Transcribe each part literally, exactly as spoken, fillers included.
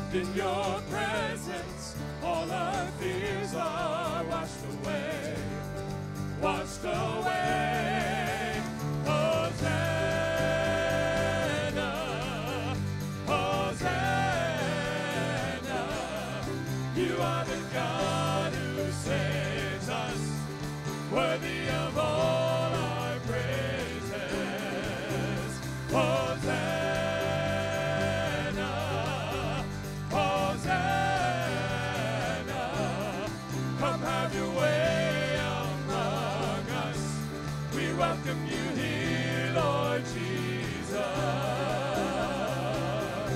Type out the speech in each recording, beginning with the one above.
In your presence, all our fears are washed away, washed away. Hosanna, Hosanna. You are the God who saves us, worthy of all our praises. Hosanna. Welcome you here, Lord Jesus.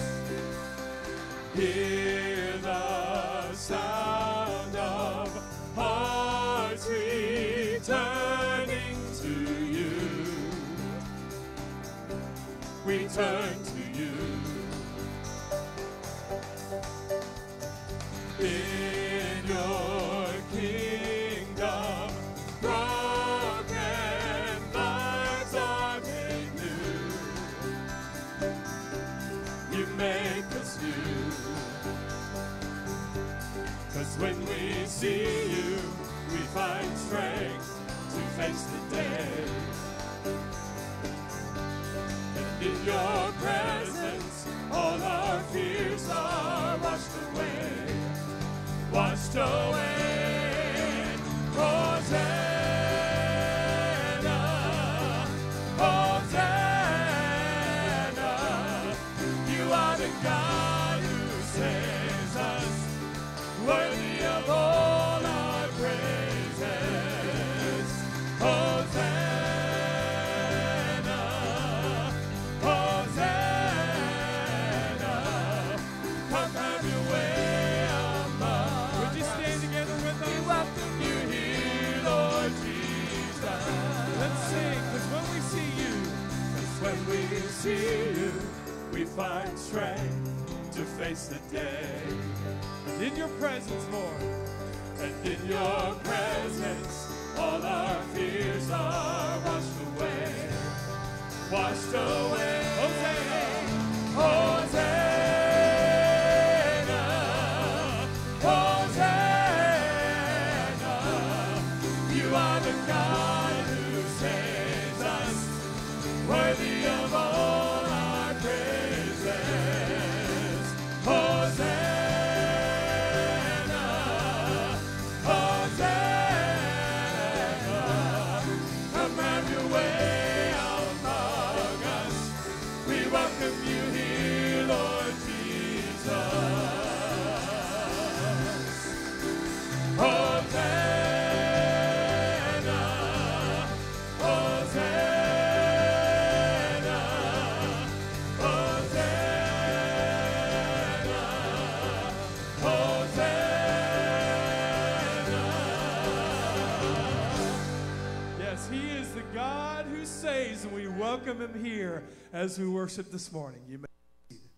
Hear the sound of hearts returning to you. We turn to you. In your kingdom, make us new. 'Cause when we see you, we find strength to face the day. And in your presence, all our fears are washed away, washed away. Hosanna, Hosanna. You are the God who saves us, worthy of all our praises. Hosanna, Hosanna. Come have your way among us. Would you stand together with us? We welcome you here, Lord Jesus. Let's sing, 'cause when we see you, 'cause when we see you, we find strength to face the day. And in your presence, Lord, and in your presence, all our fears are washed away, washed away. Hosanna, Hosanna, Hosanna. You are the God who saves us, worthy of all. Hosanna, Hosanna. Come have your way among us. We welcome you here, Lord Jesus. Hosanna, Hosanna, Hosanna. Yes, he is the God who saves, and we welcome him here as we worship this morning. You may be seated.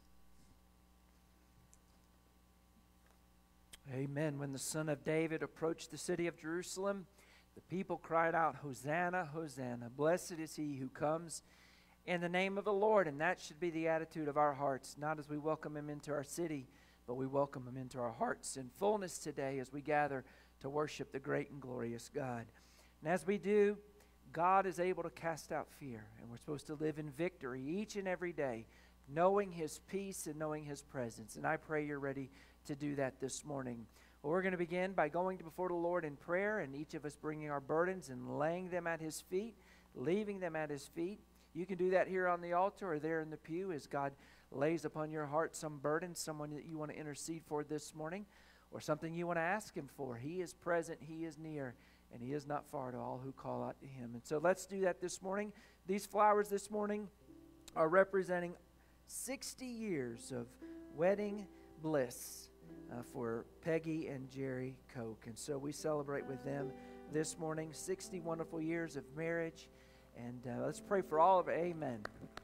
Amen. When the Son of David approached the city of Jerusalem, the people cried out, Hosanna, Hosanna. Blessed is he who comes in the name of the Lord. And that should be the attitude of our hearts, not as we welcome him into our city, but we welcome him into our hearts in fullness today as we gather to worship the great and glorious God. And as we do, God is able to cast out fear, and we're supposed to live in victory each and every day, knowing his peace and knowing his presence. And I pray you're ready to do that this morning. Well, we're going to begin by going before the Lord in prayer, and each of us bringing our burdens and laying them at his feet, leaving them at his feet. You can do that here on the altar or there in the pew as God lays upon your heart some burden, someone that you want to intercede for this morning, or something you want to ask him for. He is present, he is near, and he is not far to all who call out to him. And so let's do that this morning. These flowers this morning are representing sixty years of wedding bliss uh, for Peggy and Jerry Koch. And so we celebrate with them this morning, sixty wonderful years of marriage. And uh, let's pray for all of it. Amen.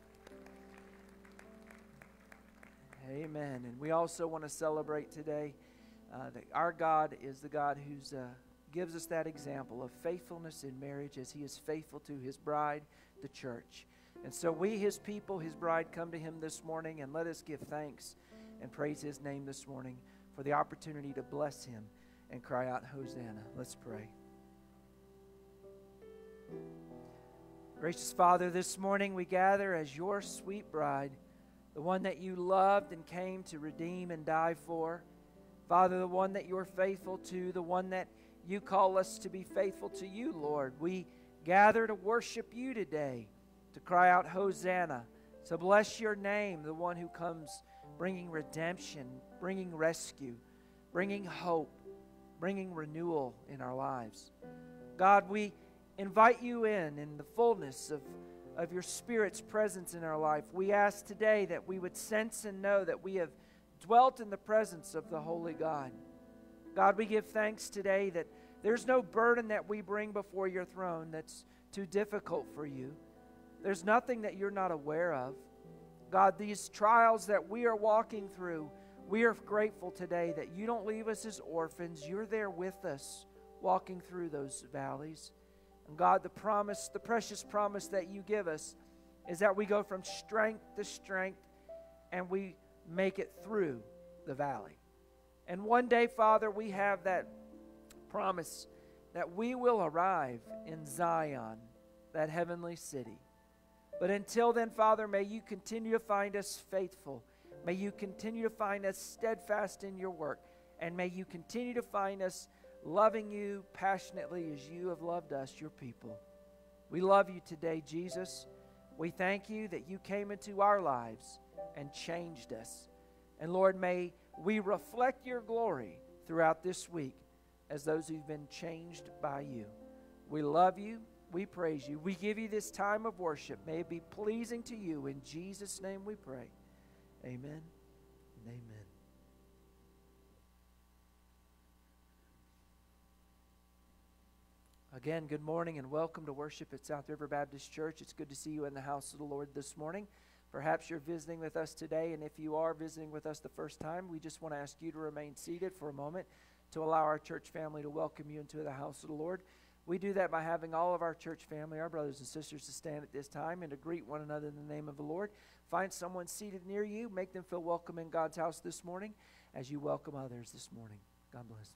Amen. And we also want to celebrate today uh, that our God is the God who's uh, gives us that example of faithfulness in marriage as he is faithful to his bride, the church. And so we, his people, his bride, come to him this morning, and let us give thanks and praise his name this morning for the opportunity to bless him and cry out, Hosanna. Let's pray. Gracious Father, this morning we gather as your sweet bride, the one that you loved and came to redeem and die for. Father, the one that you're faithful to, the one that you call us to be faithful to you, Lord. We gather to worship you today, to cry out, Hosanna, to bless your name, the one who comes bringing redemption, bringing rescue, bringing hope, bringing renewal in our lives. God, we invite you in in the fullness of, of your Spirit's presence in our life. We ask today that we would sense and know that we have dwelt in the presence of the Holy God. God, we give thanks today that there's no burden that we bring before your throne that's too difficult for you. There's nothing that you're not aware of. God, these trials that we are walking through, we are grateful today that you don't leave us as orphans. You're there with us, walking through those valleys. And God, the promise, the precious promise that you give us is that we go from strength to strength and we make it through the valley. And one day, Father, we have that promise that we will arrive in Zion, that heavenly city. But until then, Father, may you continue to find us faithful. May you continue to find us steadfast in your work. And may you continue to find us loving you passionately as you have loved us, your people. We love you today, Jesus. We thank you that you came into our lives and changed us. And Lord, may we reflect your glory throughout this week as those who've been changed by you. We love you. We praise you. We give you this time of worship. May it be pleasing to you. In Jesus' name we pray. Amen and amen. Again, good morning and welcome to worship at South River Baptist Church. It's good to see you in the house of the Lord this morning. Perhaps you're visiting with us today, and if you are visiting with us the first time, we just want to ask you to remain seated for a moment to allow our church family to welcome you into the house of the Lord. We do that by having all of our church family, our brothers and sisters, to stand at this time and to greet one another in the name of the Lord. Find someone seated near you. Make them feel welcome in God's house this morning as you welcome others this morning. God bless.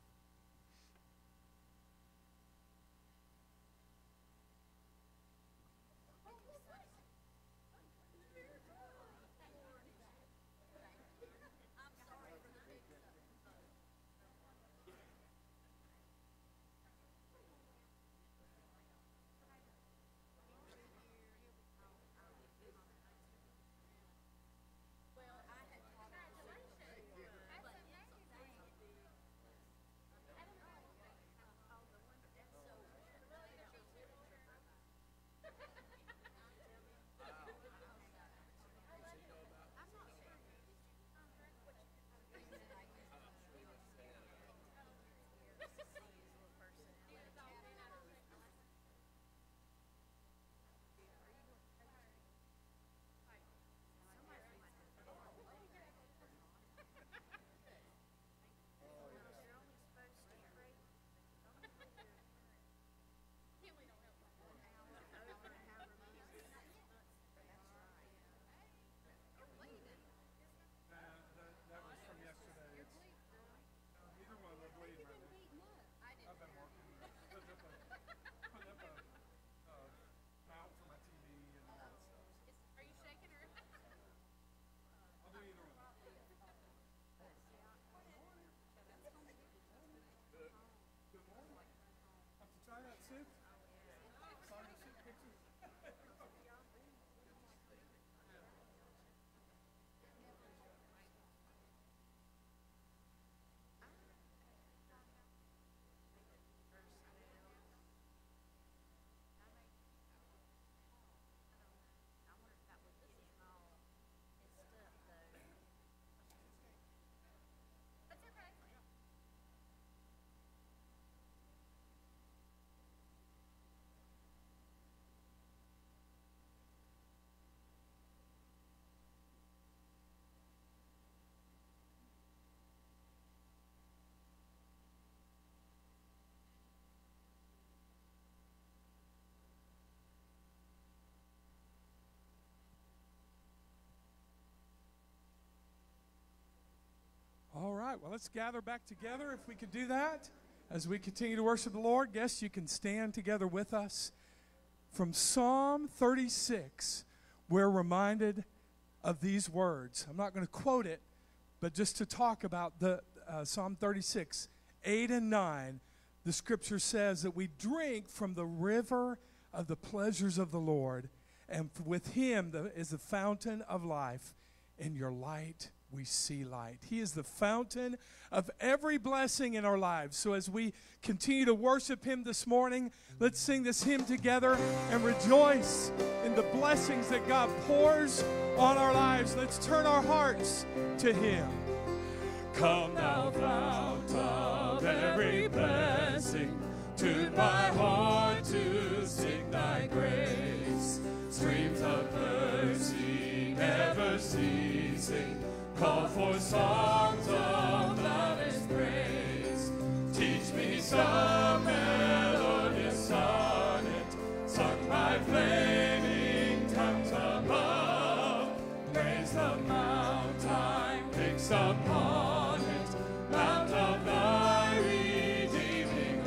right, well, let's gather back together if we could do that. As we continue to worship the Lord, guess you can stand together with us. From Psalm thirty-six, we're reminded of these words. I'm not going to quote it, but just to talk about the uh, Psalm thirty-six, eight and nine, the scripture says that we drink from the river of the pleasures of the Lord, and with him the, is the fountain of life. In your light we see light. He is the fountain of every blessing in our lives. So as we continue to worship him this morning, let's sing this hymn together and rejoice in the blessings that God pours on our lives. Let's turn our hearts to him. Come thou fount of every blessing, tune my heart to sing thy grace. Streams of mercy never ceasing, call for songs of loudest praise. Teach me some melodious sonnet, sung by flaming tongues above. Praise the mount time fix upon it, mount of thy redeeming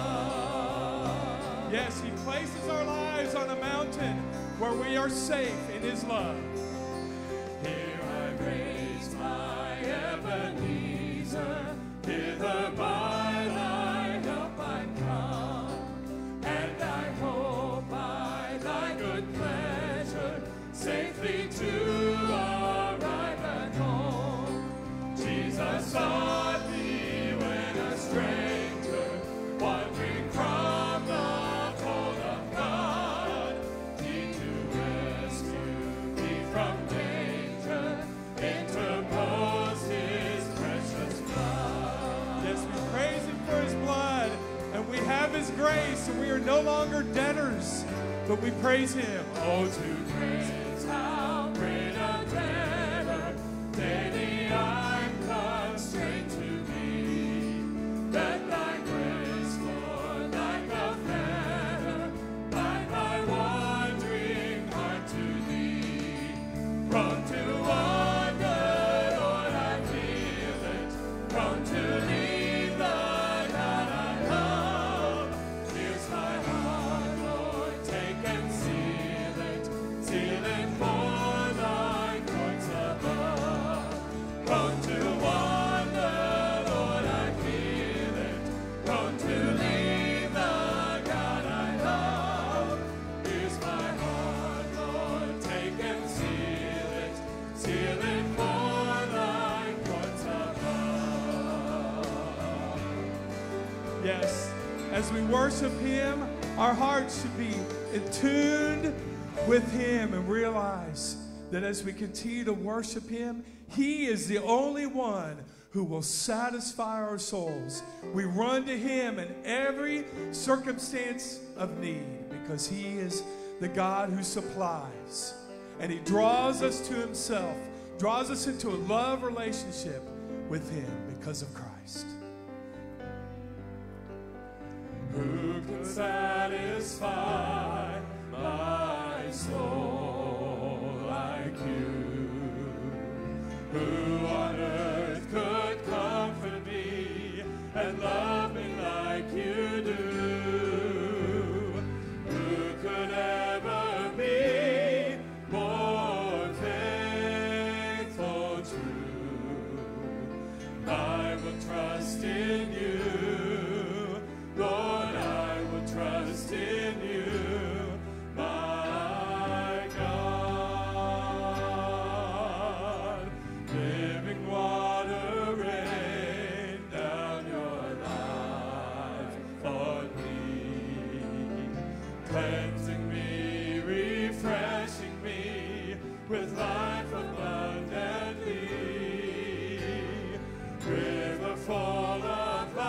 love. Yes, he places our lives on a mountain where we are safe in his love. Here I raise my Ebenezer, hither by thy help I come, and I hope by thy good pleasure safely to arrive at home. Jesus sought me when a stranger, wandering from the fold of God, he to rescue me from danger, interposed his precious blood. Yes, we praise him for his blood, and we have his grace, and we are no longer debtors, but we praise him. Oh, to praise how great a debtor daily I'm constrained to be, that thy grace, Lord, like a fetter, bind my wandering heart to thee. Prone to wander, Lord, I feel it, prone to leave the God I love. Here's my heart, Lord, take and seal it, seal it for thy courts above. Prone to wander, Lord, I feel it, prone to leave the God I love. Here's my heart, Lord, take and seal it, seal it for thy courts above. Yes, as we worship him, our hearts should be attuned with him and realize that as we continue to worship him, he is the only one who will satisfy our souls. We run to him in every circumstance of need because he is the God who supplies. And he draws us to himself, draws us into a love relationship with him because of Christ. Who can satisfy my soul like you? Who on earth could comfort me and love me like you do? Who could ever be more faithful, true? I will trust in you, Lord, I will trust in you, my God. Living water, rain down your life on me, cleansing me, refreshing me with life abundantly. River full of life,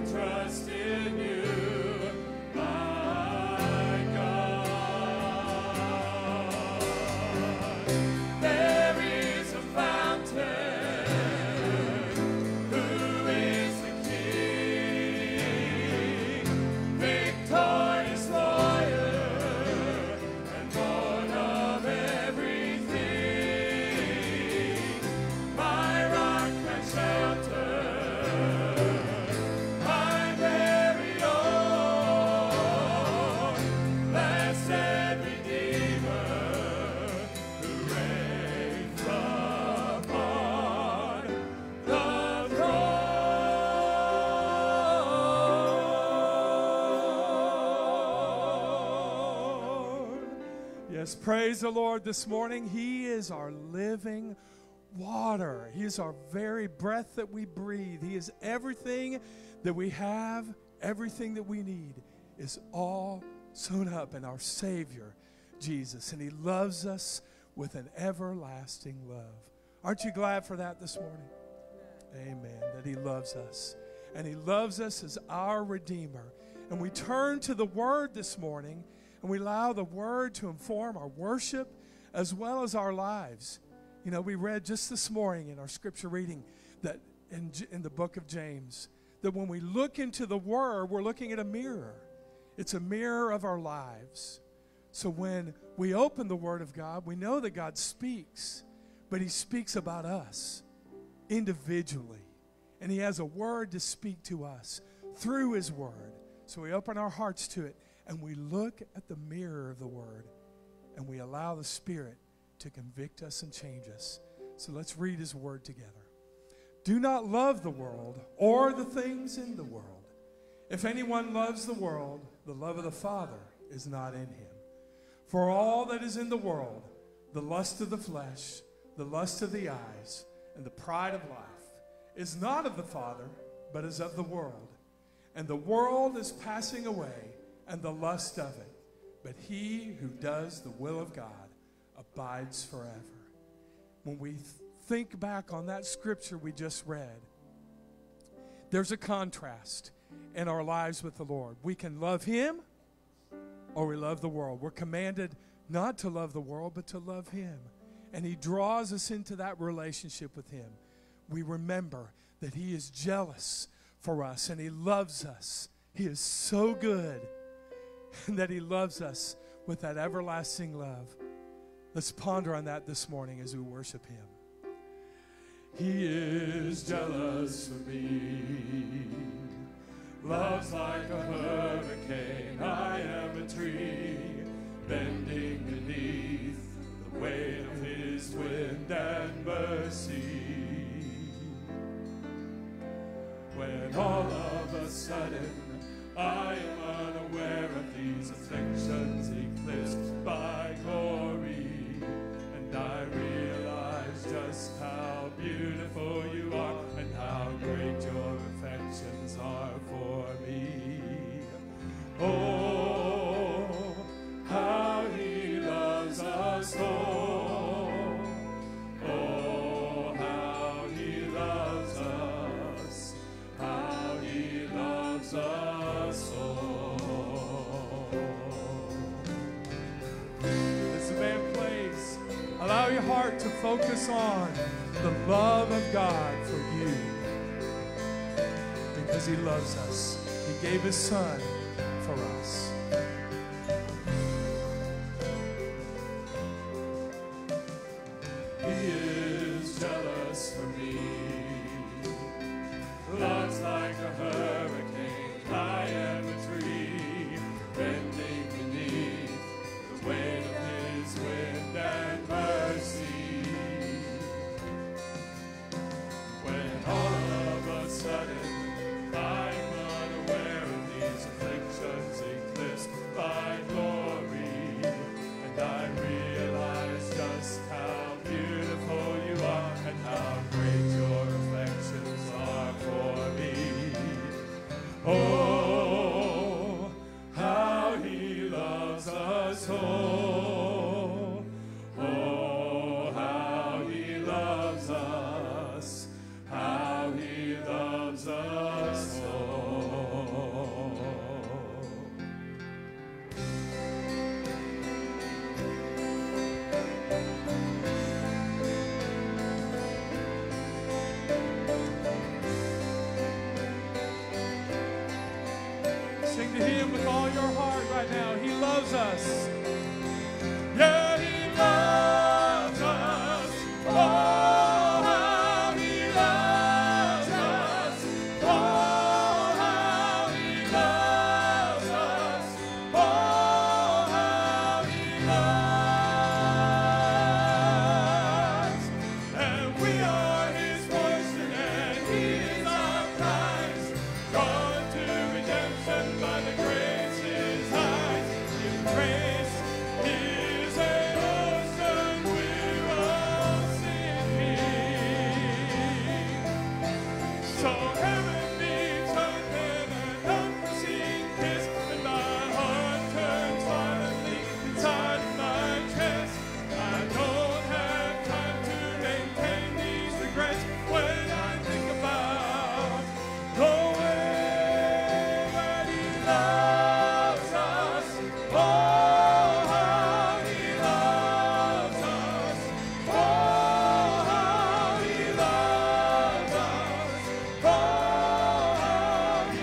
trust in you, my God. There is a fountain, who is the King, victorious lawyer, and Lord of everything, my rock and shelter, my very own, blessed Redeemer, who reigns upon the throne. Yes, praise the Lord this morning. He is our living water. He is our very breath that we breathe. He is everything that we have, everything that we need is all sewn up in our Savior, Jesus. And He loves us with an everlasting love. Aren't you glad for that this morning? Amen. That He loves us. And He loves us as our Redeemer. And we turn to the Word this morning, and we allow the Word to inform our worship as well as our lives. You know, we read just this morning in our scripture reading that in, in the book of James, that when we look into the Word, we're looking at a mirror. It's a mirror of our lives. So when we open the Word of God, we know that God speaks, but He speaks about us individually. And He has a word to speak to us through His Word. So we open our hearts to it, and we look at the mirror of the Word, and we allow the Spirit to convict us and change us. So let's read His Word together. Do not love the world or the things in the world. If anyone loves the world, the love of the Father is not in him. For all that is in the world, the lust of the flesh, the lust of the eyes, and the pride of life, is not of the Father, but is of the world. And the world is passing away, and the lust of it. But he who does the will of God abides forever. When we th- think back on that scripture we just read, there's a contrast in our lives with the Lord. We can love Him or we love the world. We're commanded not to love the world, but to love Him. And He draws us into that relationship with Him. We remember that He is jealous for us and He loves us. He is so good and that He loves us with that everlasting love. Let's ponder on that this morning as we worship Him. He is jealous for me, loves like a hurricane. I am a tree bending beneath the weight of His wind and mercy. When all of a sudden I am unaware of these afflictions eclipsed by glory, and I realize just how beautiful You are and how great Your affections are for me. Oh, how He loves us all. Oh, how He loves us. How He loves us all. As the band plays, allow your heart to focus on the love of God for you. Because He loves us. He gave His Son for us. He is jealous for me, loves like a hurricane. I am a tree bending beneath the weight of His wind and mercy. When all of a sudden I'm unaware of these afflictions eclipsed by glory, and I realize just how beautiful You are and how great Your affections are for me. Oh, how He loves us all. Oh, how He loves us. How He loves us all. loves us. Yeah, he loves us. Oh, how he loves us. Oh, how he loves us. Oh, how he loves. And we are his portion, and he is our prize. Gone to redemption by the grace his eyes. His grace is an ocean we're all sinking. So heaven meets earth in an unforeseen kiss, and my heart turns violently inside my chest. I don't have time to maintain these regrets when I think about the way that he loves us. Oh, how he loves us. Oh, how he loves us. Oh, how he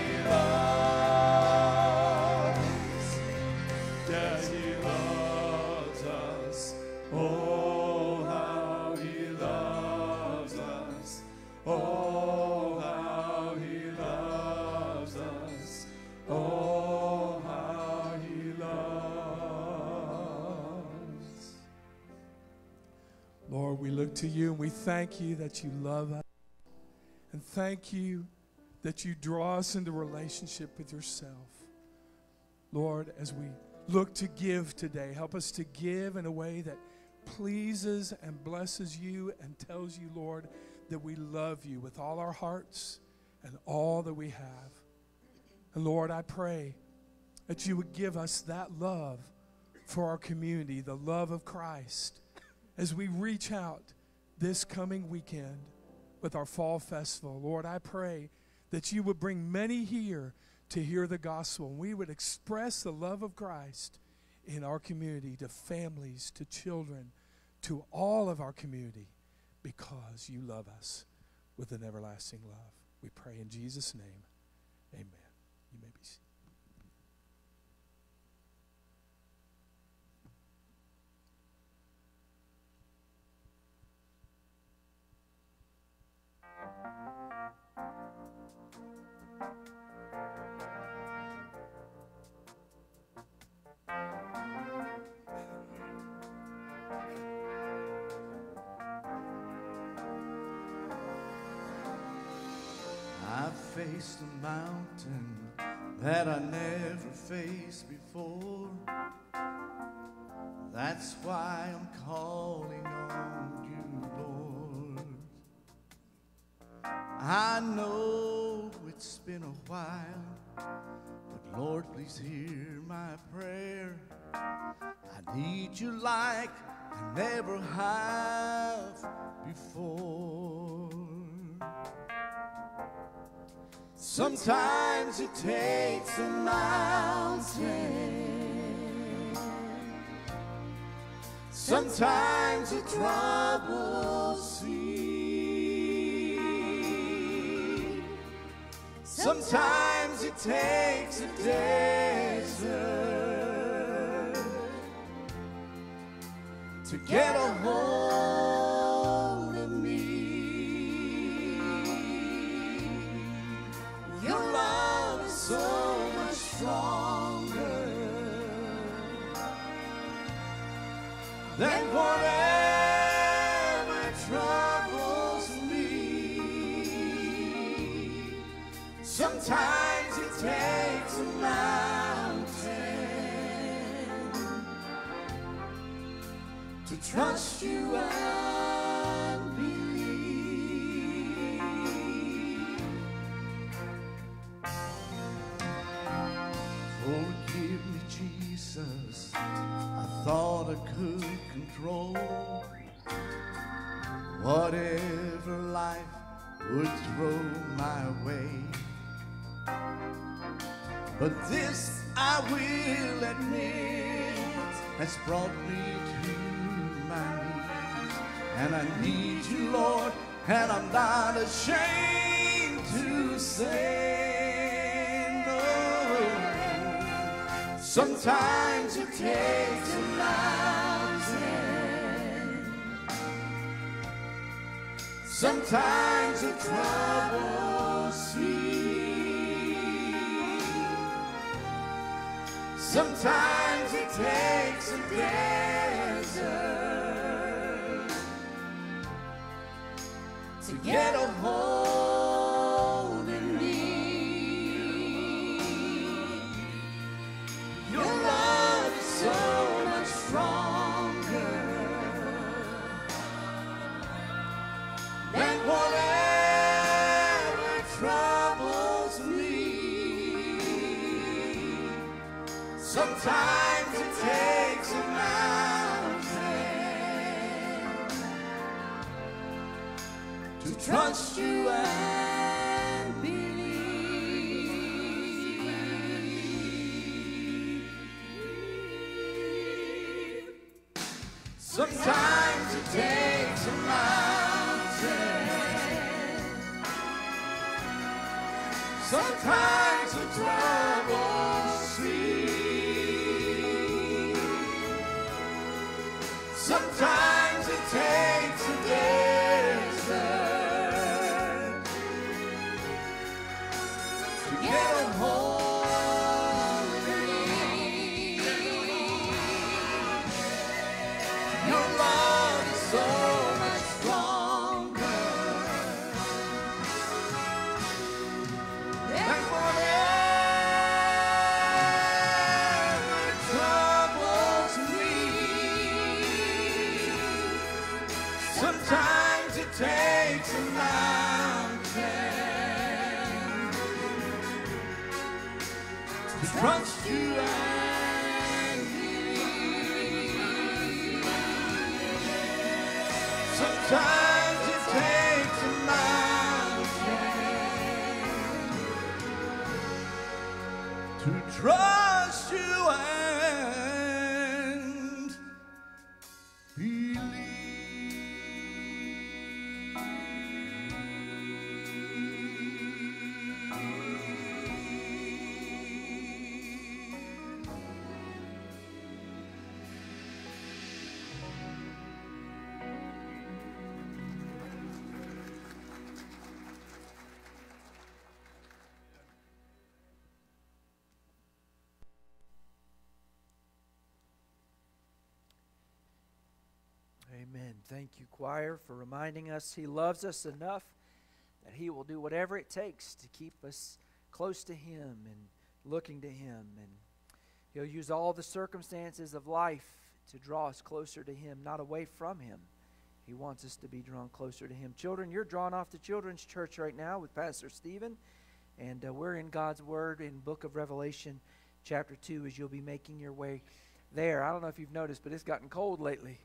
loves. Yeah, he loves us. Oh, how he loves us. Oh, how he loves us. Oh, how he loves. Lord, we look to you and we thank you that you love us. And thank you that you draw us into relationship with yourself. Lord, as we look to give today, help us to give in a way that pleases and blesses you and tells you, Lord, that we love you with all our hearts and all that we have. And Lord, I pray that you would give us that love for our community, the love of Christ, as we reach out this coming weekend with our fall festival. Lord, I pray that you would bring many here to hear the gospel, and we would express the love of Christ in our community, to families, to children, to all of our community, because you love us with an everlasting love. We pray in Jesus' name. Amen. You may be seated. I faced a mountain that I never faced before. That's why I'm calling on you, Lord. I know it's been a while, but Lord, please hear my prayer. I need you like I never have before. Sometimes it takes a mountain, sometimes a troubled sea, sometimes it takes a desert to get a hold of me. Your love is so much stronger than whatever troubles me. Sometimes it takes a mountain to trust you and believe. Forgive me, Jesus, I thought I could control whatever life would throw my way. But this I will admit has brought me to my knees. And I need you, Lord, and I'm not ashamed to say no. Sometimes it takes a mountain. Sometimes a troubled sea. Sometimes it takes a desert to get a hold in me. Your love is so much stronger than whatever troubles me. Sometimes it takes a mountain to trust you and believe. Sometimes it takes a mountain. Sometimes a troubled sea. Sometimes it takes a desert to get a hold of me. Your love is so much stronger than whatever troubles me. Sometimes it takes a mountain to trust you and believe. Sometimes it takes a mountain to trust you and believe. Amen. Thank you, choir, for reminding us He loves us enough that He will do whatever it takes to keep us close to Him and looking to Him. And He'll use all the circumstances of life to draw us closer to Him, not away from Him. He wants us to be drawn closer to Him. Children, you're drawn off to Children's Church right now with Pastor Stephen. And uh, we're in God's Word in Book of Revelation, chapter two, as you'll be making your way there. I don't know if you've noticed, but it's gotten cold lately.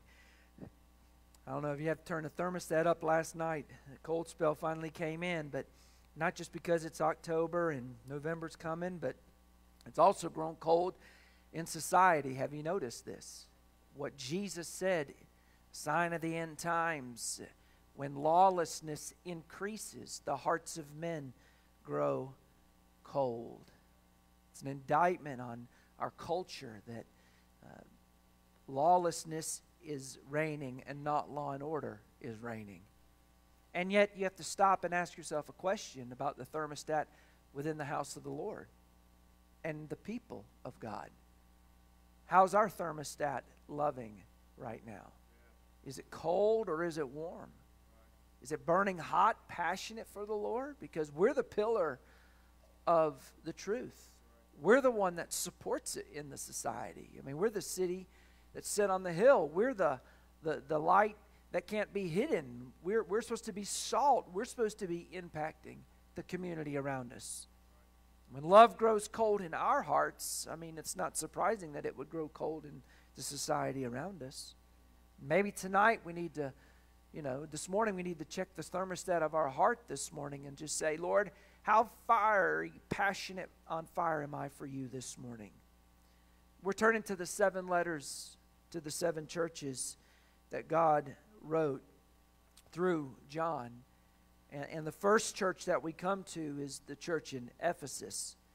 I don't know if you had to turn the thermostat up last night. The cold spell finally came in, but not just because it's October and November's coming, but it's also grown cold in society. Have you noticed this? What Jesus said, sign of the end times, when lawlessness increases, the hearts of men grow cold. It's an indictment on our culture that uh, lawlessness is reigning and not law and order is reigning. And yet you have to stop and ask yourself a question about the thermostat within the house of the Lord and the people of God. How's our thermostat loving right now? Is it cold or is it warm? Is it burning hot, passionate for the Lord? Because we're the pillar of the truth. We're the one that supports it in the society. I mean, we're the city that's set on the hill. We're the, the, the light that can't be hidden. We're, we're supposed to be salt. We're supposed to be impacting the community around us. When love grows cold in our hearts, I mean, it's not surprising that it would grow cold in the society around us. Maybe tonight we need to, you know, this morning we need to check the thermostat of our heart this morning and just say, Lord, how fiery, passionate on fire am I for you this morning? We're turning to the seven letters to the seven churches that God wrote through John. And, and the first church that we come to is the church in Ephesus.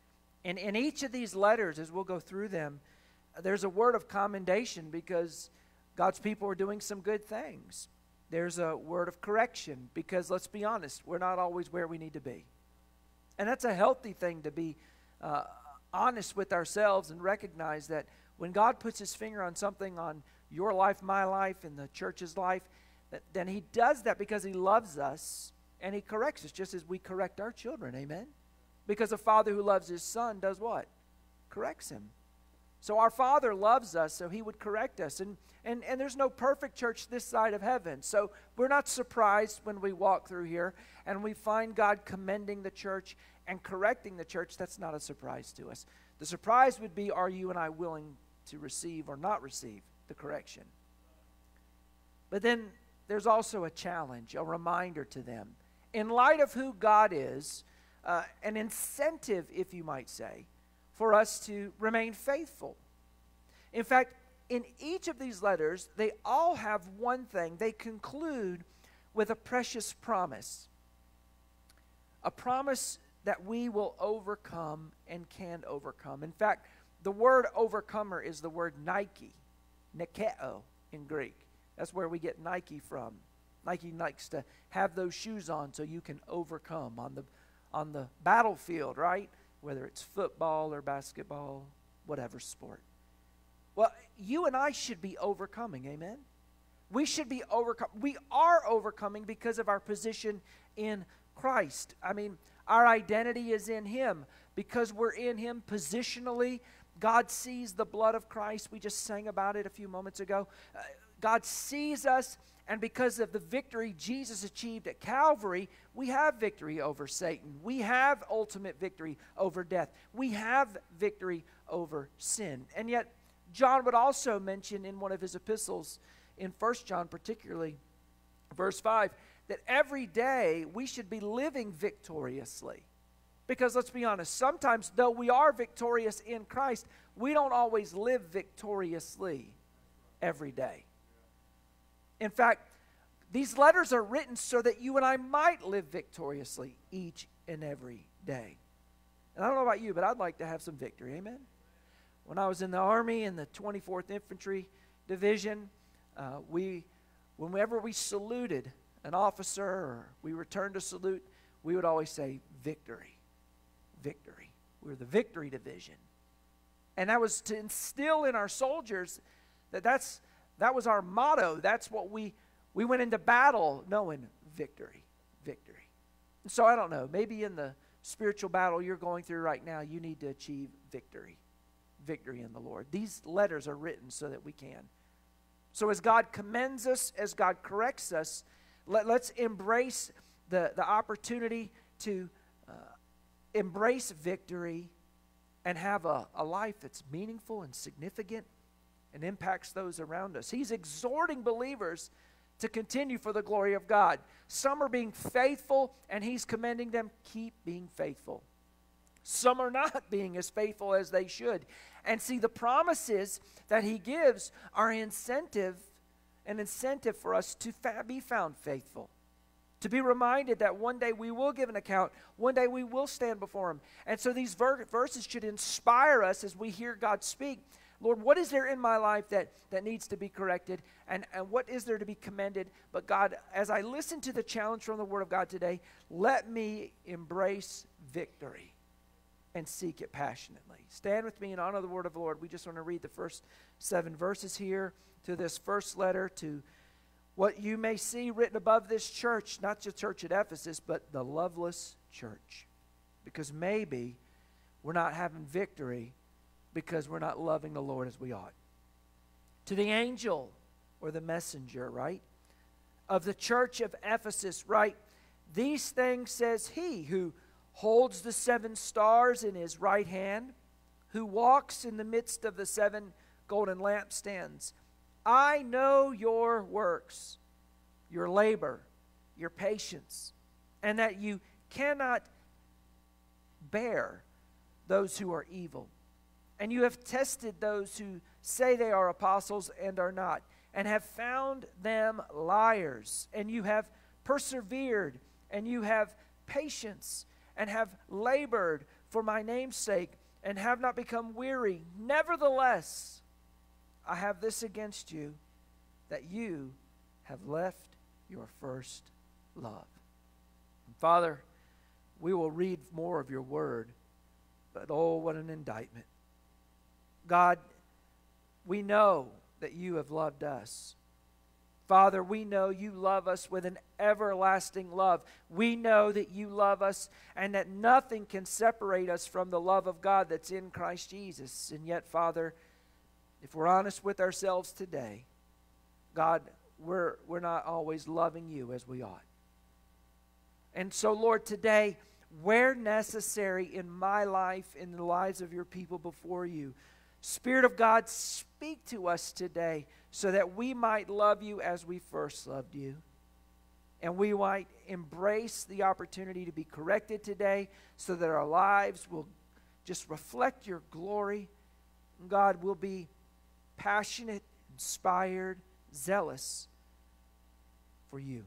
And in each of these letters, as we'll go through them, there's a word of commendation because God's people are doing some good things. There's a word of correction because, let's be honest, we're not always where we need to be. And that's a healthy thing, to be uh, honest with ourselves and recognize that when God puts his finger on something, on your life, my life, and the church's life, that, then he does that because he loves us and he corrects us just as we correct our children. Amen? Because a father who loves his son does what? Corrects him. So our Father loves us, so he would correct us. And, and, and there's no perfect church this side of heaven. So we're not surprised when we walk through here and we find God commending the church and correcting the church. That's not a surprise to us. The surprise would be, are you and I willing to receive or not receive the correction? But then there's also a challenge, a reminder to them. In light of who God is, uh, an incentive, if you might say, for us to remain faithful. In fact, in each of these letters, they all have one thing. They conclude with a precious promise. A promise that we will overcome and can overcome. In fact, the word overcomer is the word Nike, Nikeo in Greek. That's where we get Nike from. Nike likes to have those shoes on so you can overcome on the, on the battlefield, right? Whether it's football or basketball, whatever sport. Well, you and I should be overcoming, amen? We should be overcoming. We are overcoming because of our position in Christ. I mean, our identity is in him. Because we're in him positionally, God sees the blood of Christ. We just sang about it a few moments ago. Uh, God sees us, and because of the victory Jesus achieved at Calvary, we have victory over Satan. We have ultimate victory over death. We have victory over sin. And yet, John would also mention in one of his epistles, in First John particularly, verse five, that every day we should be living victoriously. Because let's be honest, sometimes though we are victorious in Christ, we don't always live victoriously every day. In fact, these letters are written so that you and I might live victoriously each and every day. And I don't know about you, but I'd like to have some victory. Amen? When I was in the Army in the twenty-fourth Infantry Division, uh, we, whenever we saluted an officer or we returned a salute, we would always say, victory, victory. We were the Victory Division. And that was to instill in our soldiers that that's That was our motto. That's what we, we went into battle knowing, victory, victory. And so I don't know, maybe in the spiritual battle you're going through right now, you need to achieve victory, victory in the Lord. These letters are written so that we can. So as God commends us, as God corrects us, let, let's embrace the, the opportunity to uh, embrace victory and have a, a life that's meaningful and significant and impacts those around us. He's exhorting believers to continue for the glory of God. Some are being faithful, and he's commending them, keep being faithful. Some are not being as faithful as they should. And see, the promises that he gives are incentive, an incentive for us to fa- be found faithful. To be reminded that one day we will give an account. One day we will stand before him. And so these ver- verses should inspire us as we hear God speak. Lord, what is there in my life that, that needs to be corrected? And, and what is there to be commended? But God, as I listen to the challenge from the Word of God today, let me embrace victory and seek it passionately. Stand with me and honor the Word of the Lord. We just want to read the first seven verses here to this first letter to what you may see written above this church, not the church at Ephesus, but the loveless church. Because maybe we're not having victory because we're not loving the Lord as we ought. To the angel or the messenger, right, of the church of Ephesus, right, these things says he who holds the seven stars in his right hand, who walks in the midst of the seven golden lampstands. I know your works, your labor, your patience, and that you cannot bear those who are evil. And you have tested those who say they are apostles and are not, and have found them liars. And you have persevered, and you have patience, and have labored for my name's sake, and have not become weary. Nevertheless, I have this against you, that you have left your first love. And Father, we will read more of your word, but oh, what an indictment. God, we know that you have loved us. Father, we know you love us with an everlasting love. We know that you love us and that nothing can separate us from the love of God that's in Christ Jesus. And yet, Father, if we're honest with ourselves today, God, we're, we're not always loving you as we ought. And so, Lord, today, where necessary in my life, in the lives of your people before you, Spirit of God, speak to us today so that we might love you as we first loved you. And we might embrace the opportunity to be corrected today so that our lives will just reflect your glory. And God, will be passionate, inspired, zealous for you.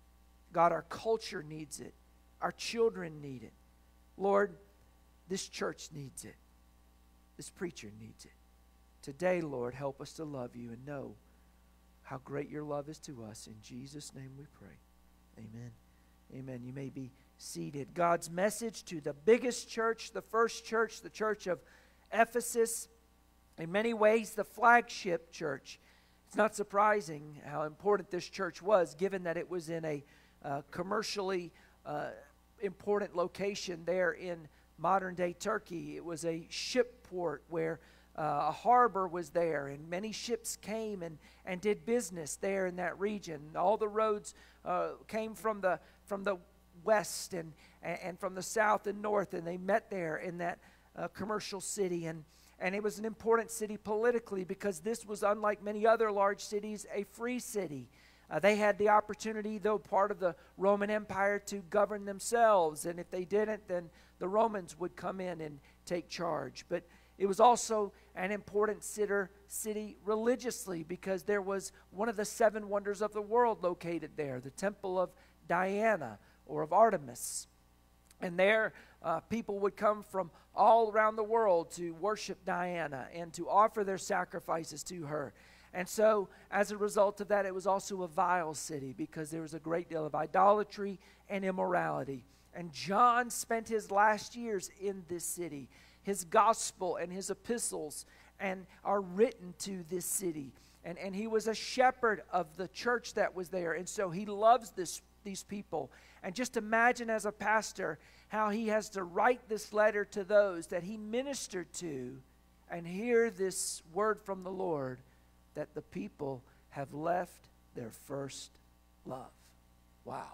God, our culture needs it. Our children need it. Lord, this church needs it. This preacher needs it. Today, Lord, help us to love you and know how great your love is to us. In Jesus' name we pray. Amen. Amen. You may be seated. God's message to the biggest church, the first church, the church of Ephesus, in many ways the flagship church. It's not surprising how important this church was, given that it was in a uh, commercially uh, important location there in modern-day Turkey. It was a ship port where uh, a harbor was there, and many ships came and, and did business there in that region. All the roads uh, came from the from the west and, and from the south and north, and they met there in that uh, commercial city. And, and it was an important city politically because this was, unlike many other large cities, a free city. Uh, they had the opportunity, though part of the Roman Empire, to govern themselves. And if they didn't, then the Romans would come in and take charge. But it was also an important city religiously because there was one of the seven wonders of the world located there, the Temple of Diana or of Artemis. And there uh, people would come from all around the world to worship Diana and to offer their sacrifices to her. And so, as a result of that, it was also a vile city because there was a great deal of idolatry and immorality. And John spent his last years in this city. His gospel and his epistles and are written to this city. And, and he was a shepherd of the church that was there. And so he loves this, these people. And just imagine as a pastor how he has to write this letter to those that he ministered to and hear this word from the Lord that the people have left their first love. Wow.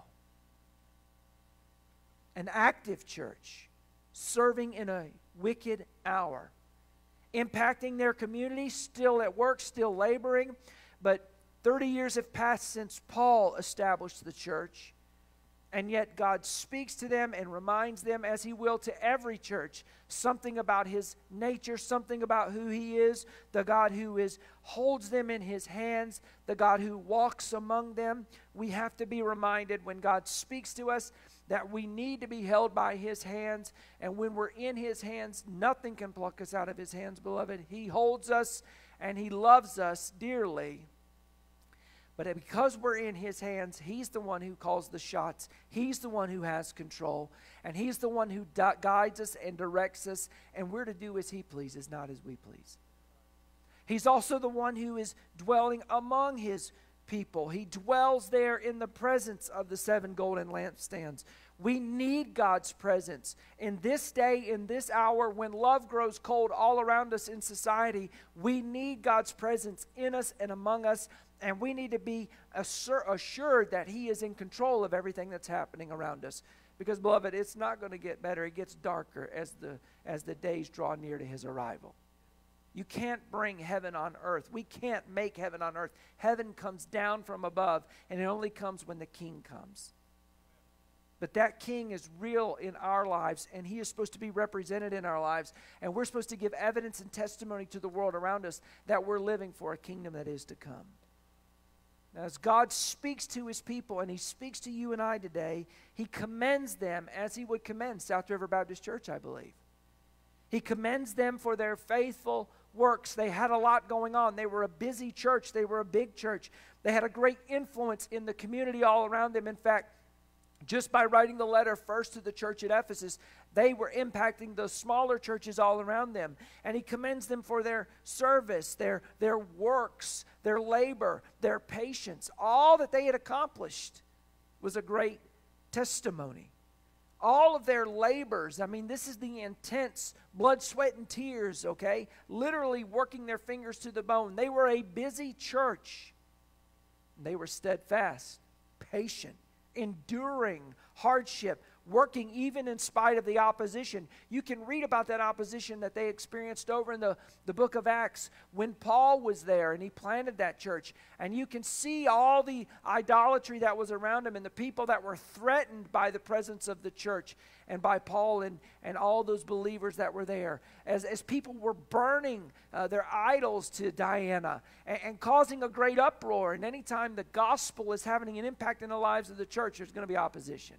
An active church serving in a wicked hour, impacting their community, still at work, still laboring. But thirty years have passed since Paul established the church, and yet God speaks to them and reminds them, as he will to every church, something about his nature, something about who he is, the God who is holds them in his hands, the God who walks among them. We have to be reminded when God speaks to us that we need to be held by his hands, and when we're in his hands, nothing can pluck us out of his hands, beloved. He holds us and he loves us dearly. But because we're in his hands, he's the one who calls the shots. He's the one who has control. And he's the one who di- guides us and directs us. And we're to do as he pleases, not as we please. He's also the one who is dwelling among his people. He dwells there in the presence of the seven golden lampstands. We need God's presence. In this day, in this hour, when love grows cold all around us in society, we need God's presence in us and among us. And we need to be assur- assured that he is in control of everything that's happening around us. Because, beloved, it's not going to get better. It gets darker as the, as the days draw near to his arrival. You can't bring heaven on earth. We can't make heaven on earth. Heaven comes down from above, and it only comes when the king comes. But that king is real in our lives, and he is supposed to be represented in our lives. And we're supposed to give evidence and testimony to the world around us that we're living for a kingdom that is to come. As God speaks to his people, and he speaks to you and I today, he commends them as he would commend South River Baptist Church, I believe. He commends them for their faithful works. They had a lot going on. They were a busy church. They were a big church. They had a great influence in the community all around them. In fact, just by writing the letter first to the church at Ephesus, they were impacting the smaller churches all around them. And he commends them for their service, their, their works, their labor, their patience. All that they had accomplished was a great testimony. All of their labors, I mean, this is the intense blood, sweat, and tears, okay? Literally working their fingers to the bone. They were a busy church. They were steadfast, patient, enduring hardship, working even in spite of the opposition. You can read about that opposition that they experienced over in the, the book of Acts when Paul was there and he planted that church. And you can see all the idolatry that was around him and the people that were threatened by the presence of the church and by Paul and, and all those believers that were there. As, as people were burning uh, their idols to Diana and, and causing a great uproar. And anytime the gospel is having an impact in the lives of the church, there's going to be opposition.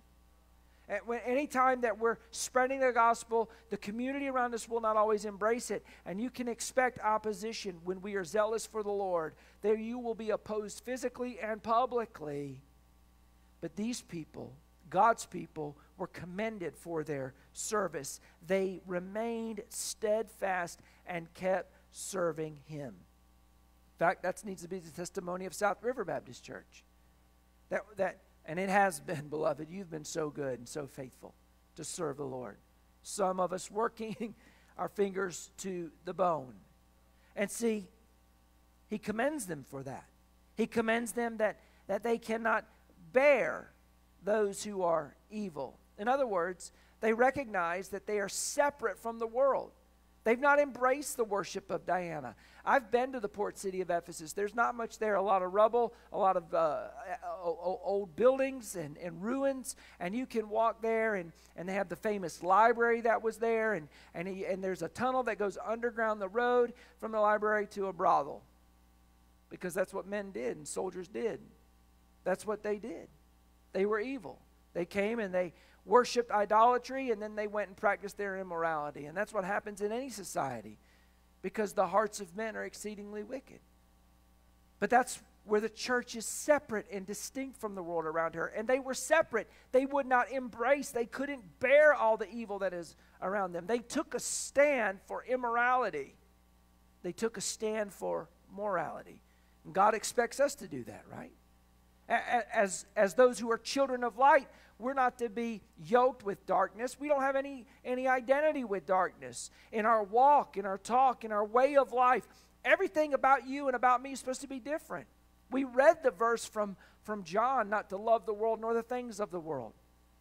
Anytime that we're spreading the gospel, the community around us will not always embrace it. And you can expect opposition when we are zealous for the Lord. There you will be opposed physically and publicly. But these people, God's people, were commended for their service. They remained steadfast and kept serving Him. In fact, that needs to be the testimony of South River Baptist Church. That that. And it has been, beloved. You've been so good and so faithful to serve the Lord. Some of us working our fingers to the bone. And see, He commends them for that. He commends them that, that they cannot bear those who are evil. In other words, they recognize that they are separate from the world. They've not embraced the worship of Diana. I've been to the port city of Ephesus. There's not much there. A lot of rubble, a lot of uh, old buildings and, and ruins. And you can walk there, and, and they have the famous library that was there. And, and, he, and there's a tunnel that goes underground the road from the library to a brothel. Because that's what men did and soldiers did. That's what they did. They were evil. They came and they worshipped idolatry, and then they went and practiced their immorality. And that's what happens in any society, because the hearts of men are exceedingly wicked. But that's where the church is separate and distinct from the world around her. And they were separate. They would not embrace. They couldn't bear all the evil that is around them. They took a stand for immorality. They took a stand for morality. And God expects us to do that, right? As, as those who are children of light, we're not to be yoked with darkness. We don't have any, any identity with darkness. In our walk, in our talk, in our way of life, everything about you and about me is supposed to be different. We read the verse from, from John, not to love the world nor the things of the world.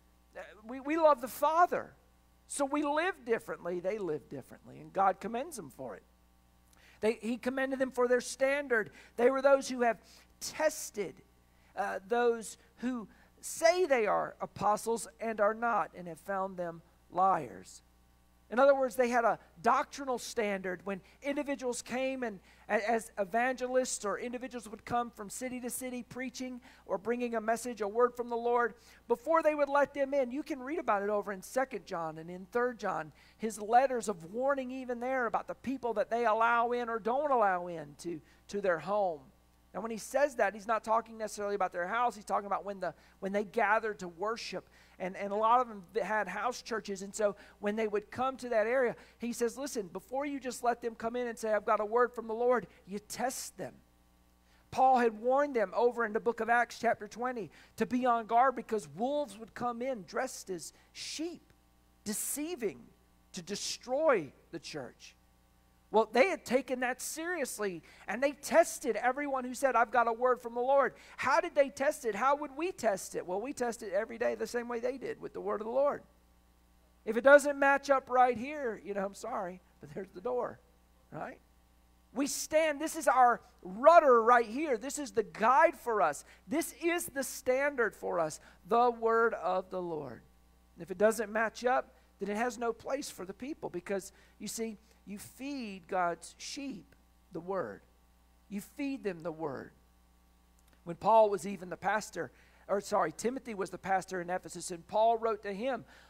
We, we love the Father. So we live differently. They live differently, and God commends them for it. They, he commended them for their standard. They were those who have tested uh, those who say they are apostles and are not, and have found them liars. In other words, they had a doctrinal standard. When individuals came and as evangelists, or individuals would come from city to city preaching or bringing a message, a word from the Lord, before they would let them in, you can read about it over in Second John and in Third John, his letters of warning even there about the people that they allow in or don't allow in to, to their home. And when he says that, he's not talking necessarily about their house. He's talking about when the when they gathered to worship. And, and a lot of them had house churches. And so when they would come to that area, he says, listen, before you just let them come in and say, I've got a word from the Lord, you test them. Paul had warned them over in the book of Acts chapter twenty to be on guard, because wolves would come in dressed as sheep, deceiving to destroy the church. Well, they had taken that seriously, and they tested everyone who said, I've got a word from the Lord. How did they test it? How would we test it? Well, we test it every day the same way they did, with the word of the Lord. If it doesn't match up right here, you know, I'm sorry, but there's the door, right? We stand, this is our rudder right here. This is the guide for us. This is the standard for us, the word of the Lord. And if it doesn't match up, then it has no place for the people, because, you see, you feed God's sheep the word. You feed them the word. When Paul was even the pastor, or sorry, Timothy was the pastor in Ephesus, and Paul wrote to him,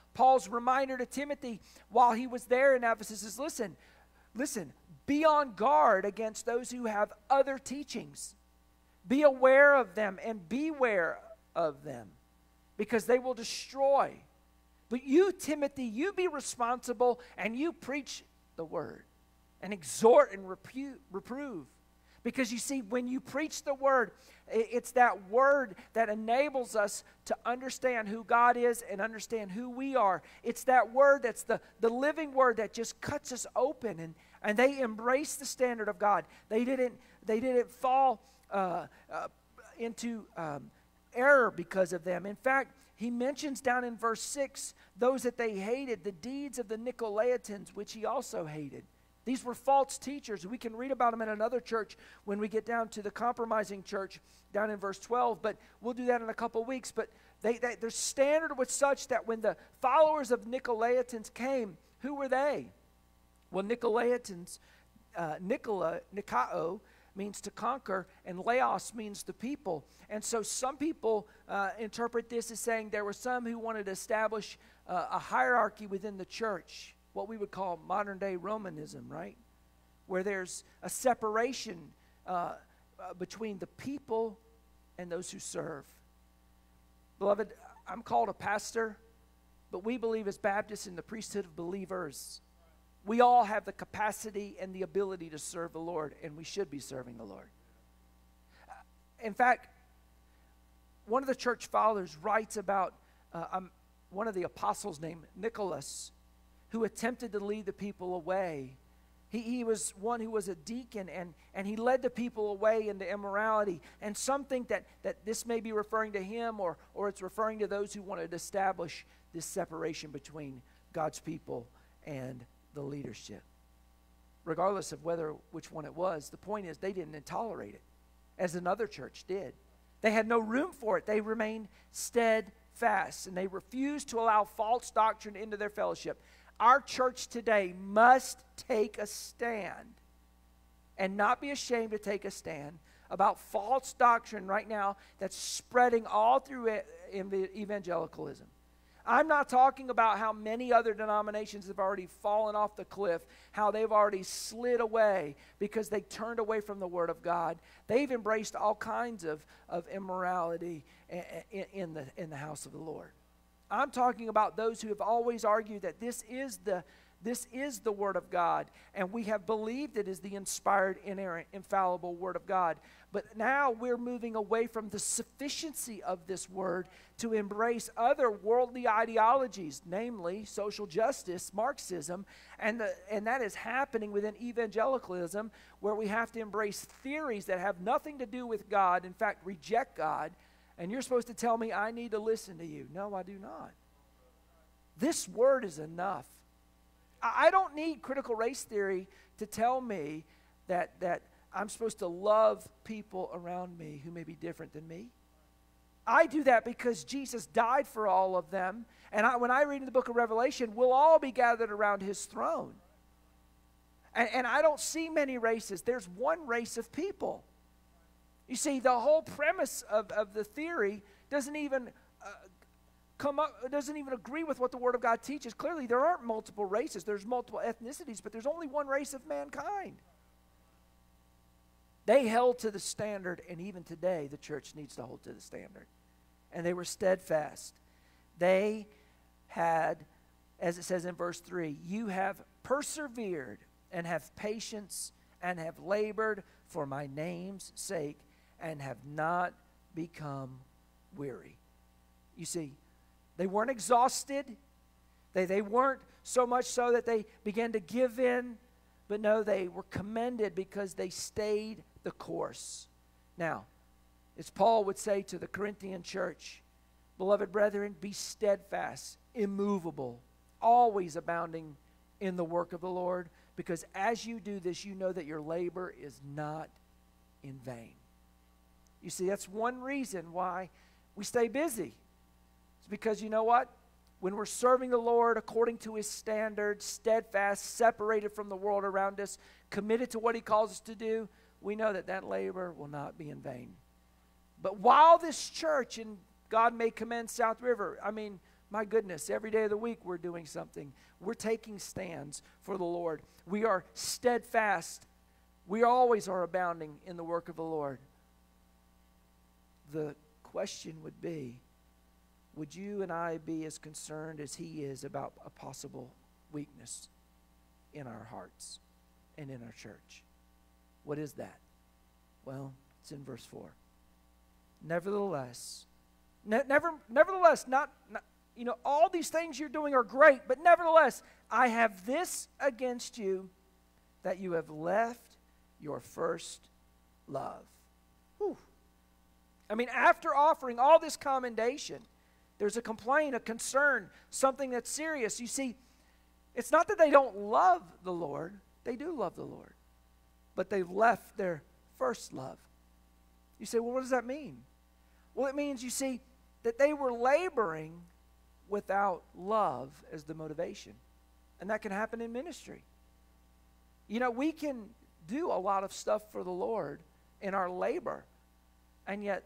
Paul's reminder to Timothy while he was there in Ephesus is, listen, listen, be on guard against those who have other teachings. Be aware of them and beware of them, because they will destroy. But you, Timothy, you be responsible and you preach the word and exhort and repu- reprove. Because you see, when you preach the word, it's that word that enables us to understand who God is and understand who we are. It's that word that's the, the living word that just cuts us open. And, and they embrace the standard of God. They didn't, they didn't fall uh, uh, into um, error because of them. In fact, he mentions down in verse six, those that they hated, the deeds of the Nicolaitans, which he also hated. These were false teachers. We can read about them in another church when we get down to the compromising church down in verse twelve, but we'll do that in a couple weeks. But they, they, their standard was such that when the followers of Nicolaitans came, who were they? Well, Nicolaitans, uh, Nicola, Nikao, means to conquer, and Laos means the people. And so some people uh, interpret this as saying there were some who wanted to establish uh, a hierarchy within the church, what we would call modern-day Romanism, right? Where there's a separation uh, uh, between the people and those who serve. Beloved, I'm called a pastor, but we believe as Baptists in the priesthood of believers. We all have the capacity and the ability to serve the Lord, and we should be serving the Lord. In fact, one of the church fathers writes about uh, um, one of the apostles named Nicholas, who attempted to lead the people away. He, he was one who was a deacon, and, and he led the people away into immorality. And some think that, that this may be referring to him, or, or it's referring to those who wanted to establish this separation between God's people and the leadership. Regardless of whether which one it was, the point is they didn't tolerate it, as another church did. They had no room for it. They remained steadfast, and they refused to allow false doctrine into their fellowship. Our church today must take a stand and not be ashamed to take a stand about false doctrine right now that's spreading all through evangelicalism. I'm not talking about how many other denominations have already fallen off the cliff, how they've already slid away because they turned away from the Word of God. They've embraced all kinds of, of immorality in, in, the, in the house of the Lord. I'm talking about those who have always argued that this is the This is the Word of God, and we have believed it is the inspired, inerrant, infallible Word of God. But now we're moving away from the sufficiency of this Word to embrace other worldly ideologies, namely social justice, Marxism, and, the, and that is happening within evangelicalism, where we have to embrace theories that have nothing to do with God, in fact, reject God, and you're supposed to tell me I need to listen to you. No, I do not. This Word is enough. I don't need critical race theory to tell me that, that I'm supposed to love people around me who may be different than me. I do that because Jesus died for all of them. And I, when I read in the book of Revelation, we'll all be gathered around his throne. And, and I don't see many races. There's one race of people. You see, the whole premise of, of the theory doesn't even Uh, come up, it doesn't even agree with what the Word of God teaches. Clearly, there aren't multiple races. There's multiple ethnicities, but there's only one race of mankind. They held to the standard, and even today, the church needs to hold to the standard. And they were steadfast. They had, as it says in verse three, you have persevered and have patience and have labored for my name's sake and have not become weary. You see, they weren't exhausted. They, they weren't so much so that they began to give in. But no, they were commended because they stayed the course. Now, as Paul would say to the Corinthian church, beloved brethren, be steadfast, immovable, always abounding in the work of the Lord. Because as you do this, you know that your labor is not in vain. You see, that's one reason why we stay busy. Because you know what? When we're serving the Lord according to his standards, steadfast, separated from the world around us, committed to what he calls us to do, we know that that labor will not be in vain. But while this church, and God may commend South River, I mean, My goodness, every day of the week we're doing something. We're taking stands for the Lord. We are steadfast. We always are abounding in the work of the Lord. The question would be, would you and I be as concerned as he is about a possible weakness in our hearts and in our church? What is that? Well, it's in verse four. Nevertheless, ne- never, nevertheless, not, not, you know, all these things you're doing are great, but nevertheless, I have this against you, that you have left your first love. Whew. I mean, after offering all this commendation, there's a complaint, a concern, something that's serious. You see, it's not that they don't love the Lord. They do love the Lord. But they've left their first love. You say, well, what does that mean? Well, it means, you see, that they were laboring without love as the motivation. And that can happen in ministry. You know, we can do a lot of stuff for the Lord in our labor, and yet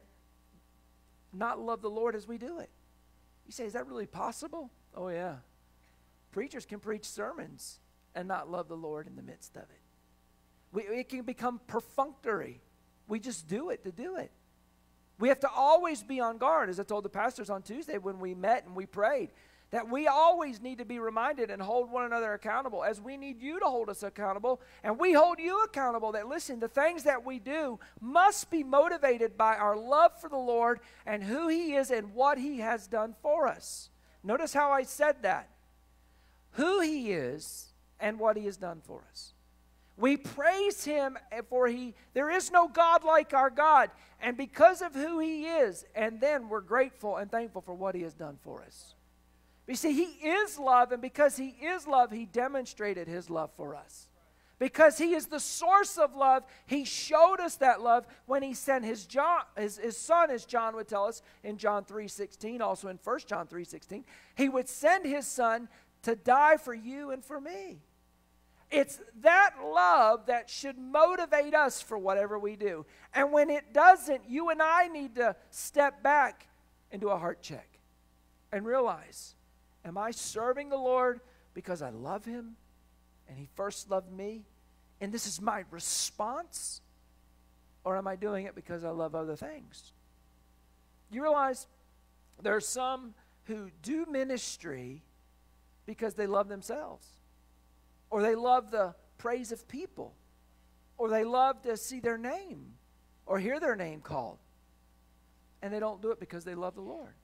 not love the Lord as we do it. You say, is that really possible? Oh, yeah. Preachers can preach sermons and not love the Lord in the midst of it. We, it can become perfunctory. We just do it to do it. We have to always be on guard, as I told the pastors on Tuesday when we met and we prayed, that we always need to be reminded and hold one another accountable, as we need you to hold us accountable, and we hold you accountable, that, listen, the things that we do must be motivated by our love for the Lord and who he is and what he has done for us. Notice how I said that. Who he is and what he has done for us. We praise him for he, there is no God like our God, and because of who he is, and then we're grateful and thankful for what he has done for us. You see, he is love, and because he is love, he demonstrated his love for us. Because he is the source of love, he showed us that love when he sent his, John, his, his son, as John would tell us in John three sixteen, also in First John three sixteen. He would send his son to die for you and for me. It's that love that should motivate us for whatever we do. And when it doesn't, you and I need to step back and do a heart check and realize, am I serving the Lord because I love him and he first loved me and this is my response? Or am I doing it because I love other things? You realize there are some who do ministry because they love themselves, or they love the praise of people, or they love to see their name or hear their name called, and they don't do it because they love the Lord.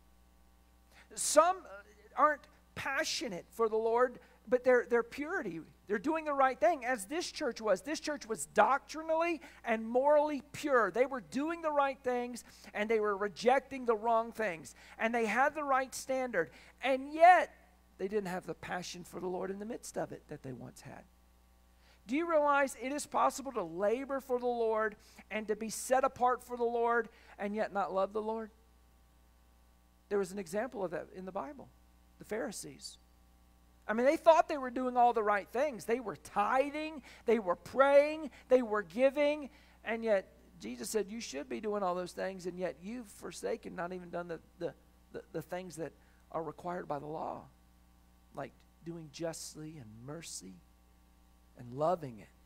Some aren't passionate for the Lord, but they're, they're purity. They're doing the right thing, as this church was. This church was doctrinally and morally pure. They were doing the right things, and they were rejecting the wrong things. And they had the right standard. And yet, they didn't have the passion for the Lord in the midst of it that they once had. Do you realize it is possible to labor for the Lord and to be set apart for the Lord and yet not love the Lord? There was an example of that in the Bible. The Pharisees. I mean, they thought they were doing all the right things. They were tithing, they were praying, they were giving, and yet Jesus said, you should be doing all those things, and yet you've forsaken, not even done the, the, the, the things that are required by the law, like doing justly and mercy and loving it.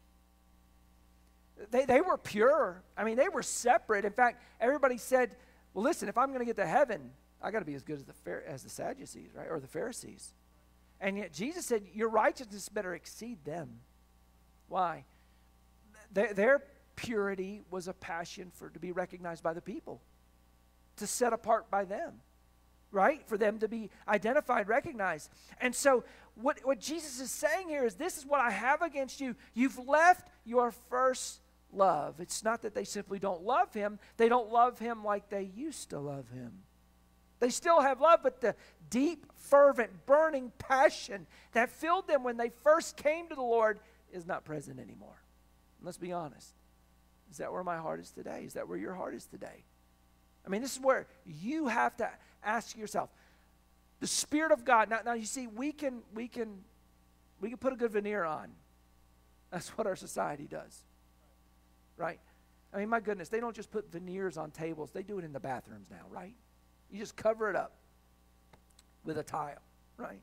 They, they were pure. I mean, they were separate. In fact, everybody said, well, listen, if I'm going to get to heaven, I got to be as good as the as the Sadducees, right, or the Pharisees. And yet Jesus said, your righteousness better exceed them. Why? Their, their purity was a passion for to be recognized by the people, to set apart by them, right? For them to be identified, recognized. And so what, what Jesus is saying here is, this is what I have against you. You've left your first love. It's not that they simply don't love him. They don't love him like they used to love him. They still have love, but the deep, fervent, burning passion that filled them when they first came to the Lord is not present anymore. Let's be honest. Is that where my heart is today? Is that where your heart is today? I mean, this is where you have to ask yourself. The Spirit of God. Now, now you see, we can, we can, we can put a good veneer on. That's what our society does, right? I mean, my goodness, they don't just put veneers on tables. They do it in the bathrooms now, right? You just cover it up. with a tile, right?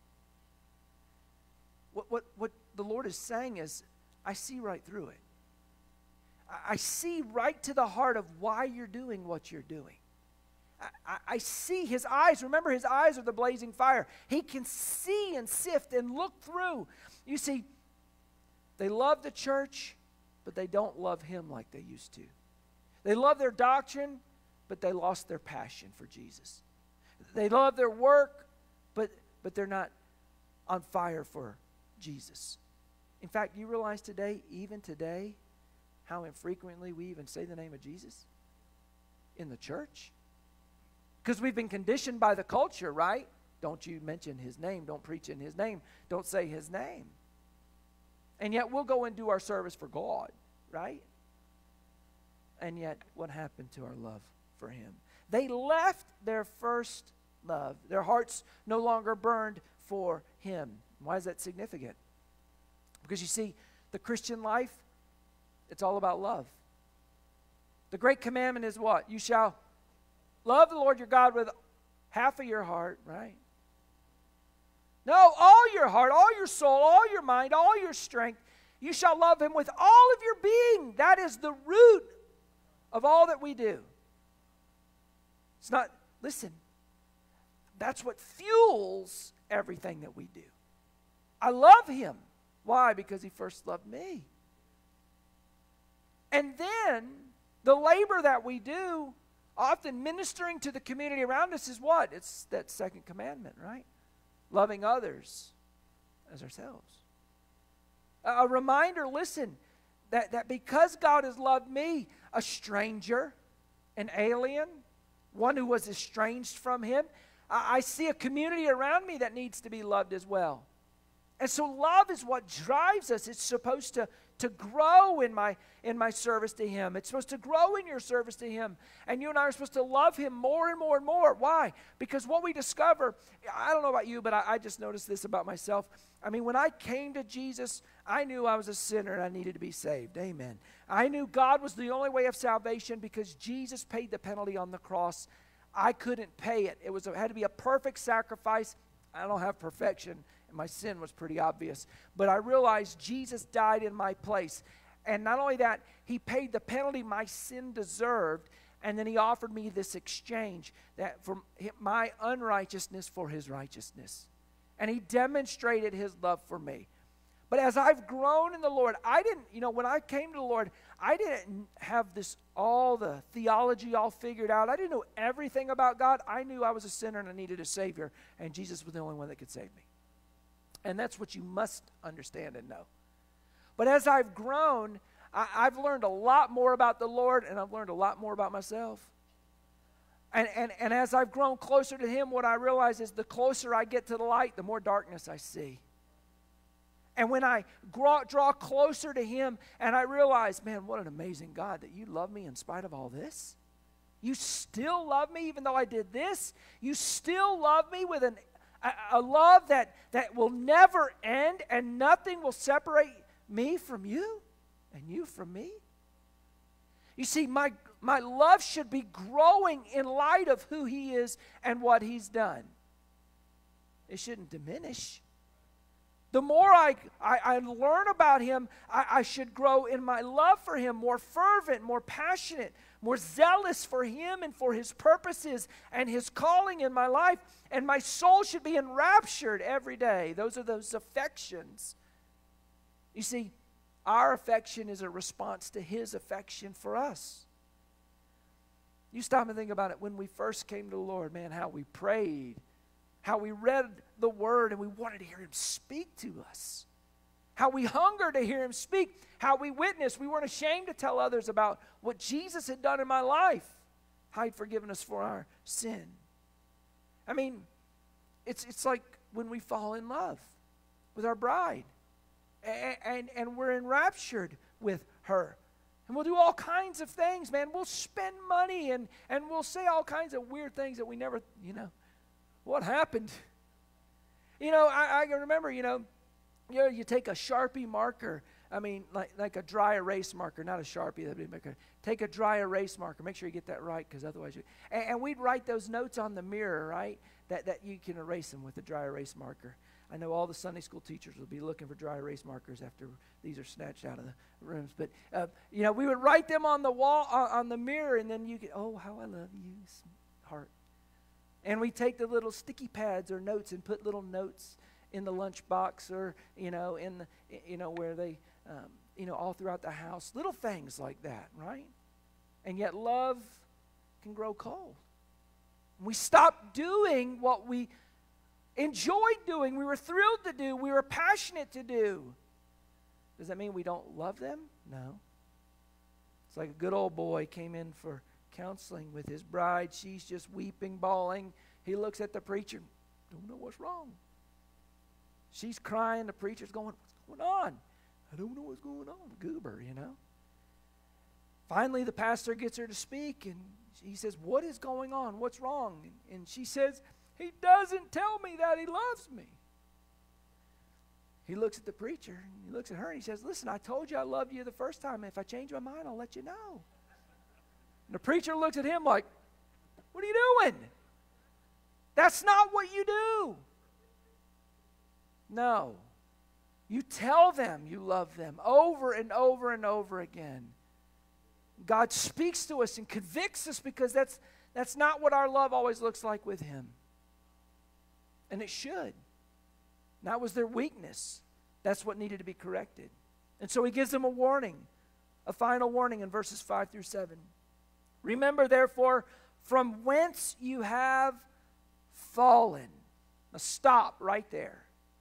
What, what, what the Lord is saying is, I see right through it. I, I see right to the heart of why you're doing what you're doing. I, I, I see his eyes. Remember, his eyes are the blazing fire. He can see and sift and look through. You see, they love the church, but they don't love him like they used to. They love their doctrine, but they lost their passion for Jesus. They love their work, but, but they're not on fire for Jesus. In fact, you realize today, even today, how infrequently we even say the name of Jesus in the church? Because we've been conditioned by the culture, right? Don't you mention his name. Don't preach in his name. Don't say his name. And yet we'll go and do our service for God, right? And yet what happened to our love for him? They left their first love. Their hearts no longer burned for him. Why is that significant? Because you see, the Christian life, it's all about love. The great commandment is what? You shall love the Lord your God with half of your heart, right? No, all your heart, all your soul, all your mind, all your strength. You shall love him with all of your being. That is the root of all that we do. It's not, listen, that's what fuels everything that we do. I love him. Why? Because he first loved me. And then the labor that we do, often ministering to the community around us, is what? It's that second commandment, right? Loving others as ourselves. A, a reminder, listen, that, that because God has loved me, a stranger, an alien, one who was estranged from him, I, I see a community around me that needs to be loved as well. And so love is what drives us. It's supposed to, to grow in my, in my service to him. It's supposed to grow in your service to him. And you and I are supposed to love him more and more and more. Why? Because what we discover, I don't know about you, but I, I just noticed this about myself. I mean, when I came to Jesus, I knew I was a sinner and I needed to be saved. Amen. I knew God was the only way of salvation because Jesus paid the penalty on the cross. I couldn't pay it. It was it had to be a perfect sacrifice. I don't have perfection. And my sin was pretty obvious. But I realized Jesus died in my place. And not only that, he paid the penalty my sin deserved. And then he offered me this exchange that for my unrighteousness for his righteousness. And he demonstrated his love for me. But as I've grown in the Lord, I didn't, you know, when I came to the Lord, I didn't have this, all the theology all figured out. I didn't know everything about God. I knew I was a sinner and I needed a Savior. And Jesus was the only one that could save me. And that's what you must understand and know. But as I've grown, I, I've learned a lot more about the Lord, and I've learned a lot more about myself. And, and, and as I've grown closer to him, what I realize is the closer I get to the light, the more darkness I see. And when I grow, draw closer to him, and I realize, man, what an amazing God that you love me in spite of all this. You still love me even though I did this. You still love me with an A, a love that, that will never end, and nothing will separate me from you and you from me. You see, my, my love should be growing in light of who he is and what he's done. It shouldn't diminish. The more I, I, I learn about him, I, I should grow in my love for him, more fervent, more passionate, more zealous for him and for his purposes and his calling in my life. And my soul should be enraptured every day. Those are those affections. You see, our affection is a response to his affection for us. You stop and think about it. When we first came to the Lord, man, how we prayed, how we read the word and we wanted to hear him speak to us. How we hungered to hear him speak. How we witnessed. We weren't ashamed to tell others about what Jesus had done in my life. How he'd forgiven us for our sin. I mean, it's, it's like when we fall in love with our bride. And, and, and we're enraptured with her. And we'll do all kinds of things, man. We'll spend money and, and we'll say all kinds of weird things that we never, you know, what happened? You know, I, I remember, you know, you know, you take a Sharpie marker. I mean, like like a dry erase marker, not a Sharpie. That'd be maker. Take a dry erase marker. Make sure you get that right, because otherwise you. And, and we'd write those notes on the mirror, right? that, that you can erase them with a dry erase marker. I know all the Sunday school teachers will be looking for dry erase markers after these are snatched out of the rooms. But, uh, you know, we would write them on the wall, on, on the mirror, and then you get, oh, how I love you, heart. And we take the little sticky pads or notes and put little notes in the lunchbox or, you know, in the, you know, where they, um, you know, all throughout the house. Little things like that, right? And yet love can grow cold. We stop doing what we enjoyed doing, we were thrilled to do, we were passionate to do. Does that mean we don't love them? No. It's like a good old boy came in for counseling with his bride. She's just weeping, bawling. He looks at the preacher, don't know what's wrong. She's crying, the preacher's going, what's going on? I don't know what's going on. Goober, you know. Finally, the pastor gets her to speak, and he says, what is going on? What's wrong? And she says, he doesn't tell me that he loves me. He looks at the preacher, and he looks at her, and he says, listen, I told you I loved you the first time. If I change my mind, I'll let you know. And the preacher looks at him like, what are you doing? That's not what you do. No. You tell them you love them over and over and over again. God speaks to us and convicts us because that's, that's not what our love always looks like with Him. And it should. That was their weakness. That's what needed to be corrected. And so He gives them a warning, a final warning in verses five through seven. Remember, therefore, from whence you have fallen. Now stop right there.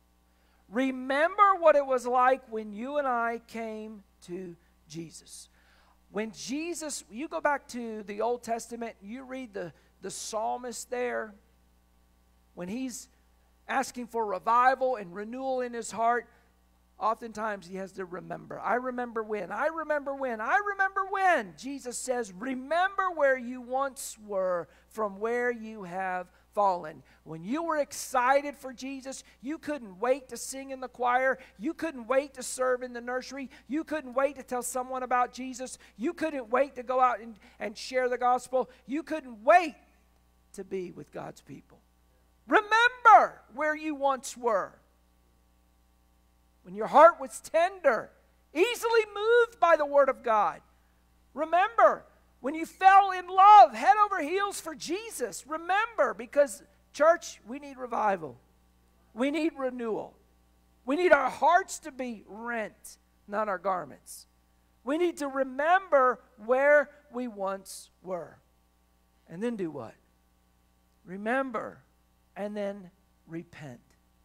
Remember what it was like when you and I came to Jesus. When Jesus, you go back to the Old Testament, you read the, the psalmist there, when he's asking for revival and renewal in his heart, oftentimes he has to remember. I remember when, I remember when, I remember when. Jesus says, remember where you once were, from where you have fallen. When you were excited for Jesus, you couldn't wait to sing in the choir. You couldn't wait to serve in the nursery. You couldn't wait to tell someone about Jesus. You couldn't wait to go out and, and share the gospel. You couldn't wait to be with God's people. Remember where you once were. When your heart was tender, easily moved by the Word of God. Remember when you fell in love, head over heels for Jesus. Remember, because, church, we need revival. We need renewal. We need our hearts to be rent, not our garments. We need to remember where we once were. And then do what? Remember. And then repent.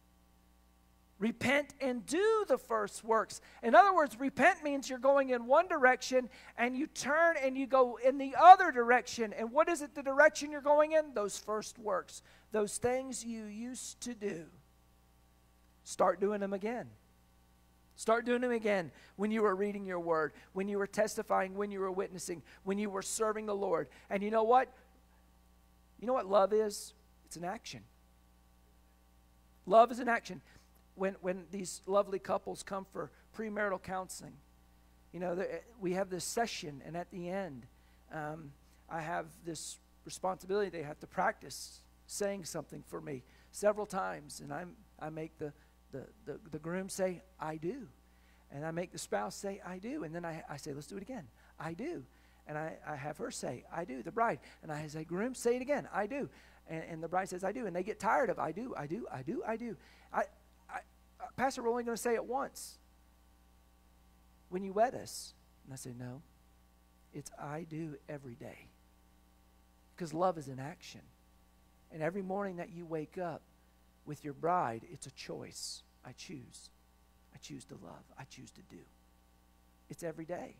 Repent and do the first works. In other words, repent means you're going in one direction and you turn and you go in the other direction. And what is it, the direction you're going in? Those first works. Those things you used to do. Start doing them again. Start doing them again when you were reading your word, when you were testifying, when you were witnessing, when you were serving the Lord. And you know what? You know what love is? It's an action. Love is an action. When when these lovely couples come for premarital counseling, you know, we have this session, and at the end, um, I have this responsibility. They have to practice saying something for me several times, and I'm I make the the the, the groom say, "I do," and I make the spouse say, "I do," and then I I say, "Let's do it again." I do, and I I have her say, "I do," the bride, and I say, "Groom, say it again." I do. And, and the bride says, I do. And they get tired of, I do, I do, I do, I do. I, I, uh, Pastor, we're only going to say it once. When you wed us. And I say, no. It's I do every day. Because love is an action. And every morning that you wake up with your bride, it's a choice. I choose. I choose to love. I choose to do. It's every day.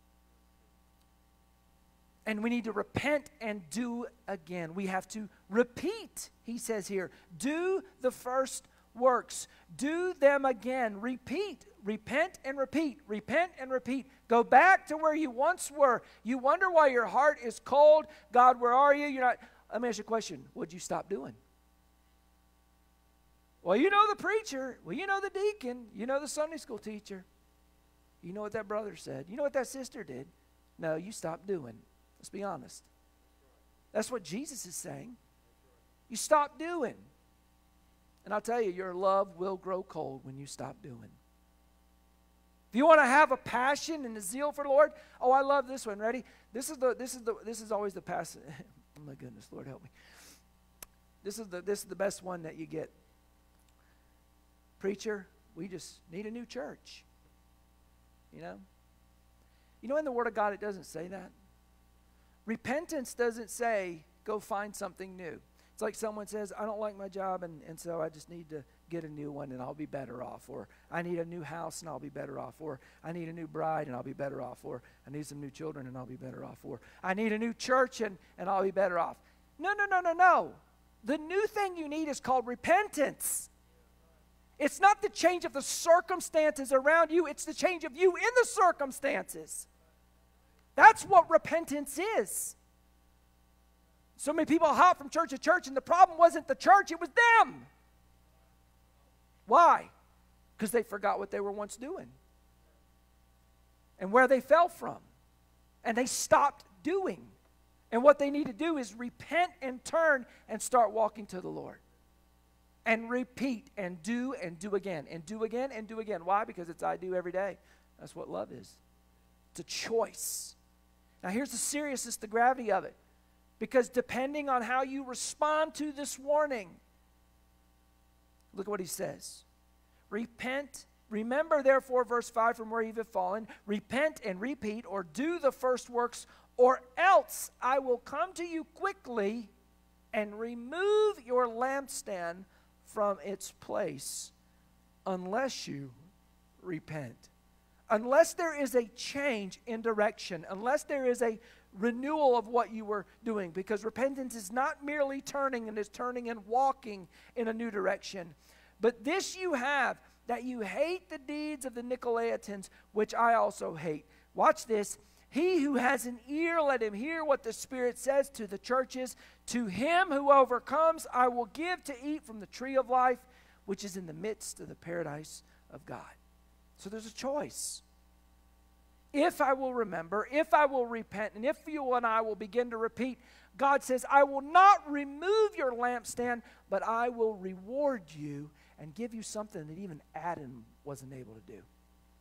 And we need to repent and do again. We have to repeat, he says here. Do the first works. Do them again. Repeat. Repent and repeat. Repent and repeat. Go back to where you once were. You wonder why your heart is cold. God, where are you? You're not. Let me ask you a question. What'd you stop doing? Well, you know the preacher. Well, you know the deacon. You know the Sunday school teacher. You know what that brother said. You know what that sister did. No, you stopped doing. Let's be honest. That's what Jesus is saying. You stop doing. And I'll tell you, your love will grow cold when you stop doing. If you want to have a passion and a zeal for the Lord, oh, I love this one. Ready? This is the this is the this is always the passion. Oh my goodness, Lord help me. This is the this is the best one that you get. Preacher, we just need a new church. You know? You know, in the Word of God, it doesn't say that. Repentance doesn't say, go find something new. It's like someone says, I don't like my job, and, and so I just need to get a new one, and I'll be better off. Or I need a new house, and I'll be better off. Or I need a new bride, and I'll be better off. Or I need some new children, and I'll be better off. Or I need a new church, and, and I'll be better off. No, no, no, no, no. The new thing you need is called repentance. It's not the change of the circumstances around you. It's the change of you in the circumstances. That's what repentance is. So many people hop from church to church, and the problem wasn't the church, it was them. Why? Because they forgot what they were once doing and where they fell from. And they stopped doing. And what they need to do is repent and turn and start walking to the Lord. And repeat and do and do again and do again and do again. Why? Because it's I do every day. That's what love is. It's a choice. Now here's the seriousness, the gravity of it. Because depending on how you respond to this warning, look at what he says. Repent, remember therefore, verse five, from where you have fallen. Repent and repeat, or do the first works, or else I will come to you quickly and remove your lampstand from its place, unless you repent. Unless there is a change in direction, unless there is a renewal of what you were doing, because repentance is not merely turning, and is turning and walking in a new direction. But this you have, that you hate the deeds of the Nicolaitans, which I also hate. Watch this. He who has an ear, let him hear what the Spirit says to the churches. To him who overcomes, I will give to eat from the tree of life, which is in the midst of the paradise of God. So there's a choice. If I will remember, if I will repent, and if you and I will begin to repeat, God says, I will not remove your lampstand, but I will reward you and give you something that even Adam wasn't able to do.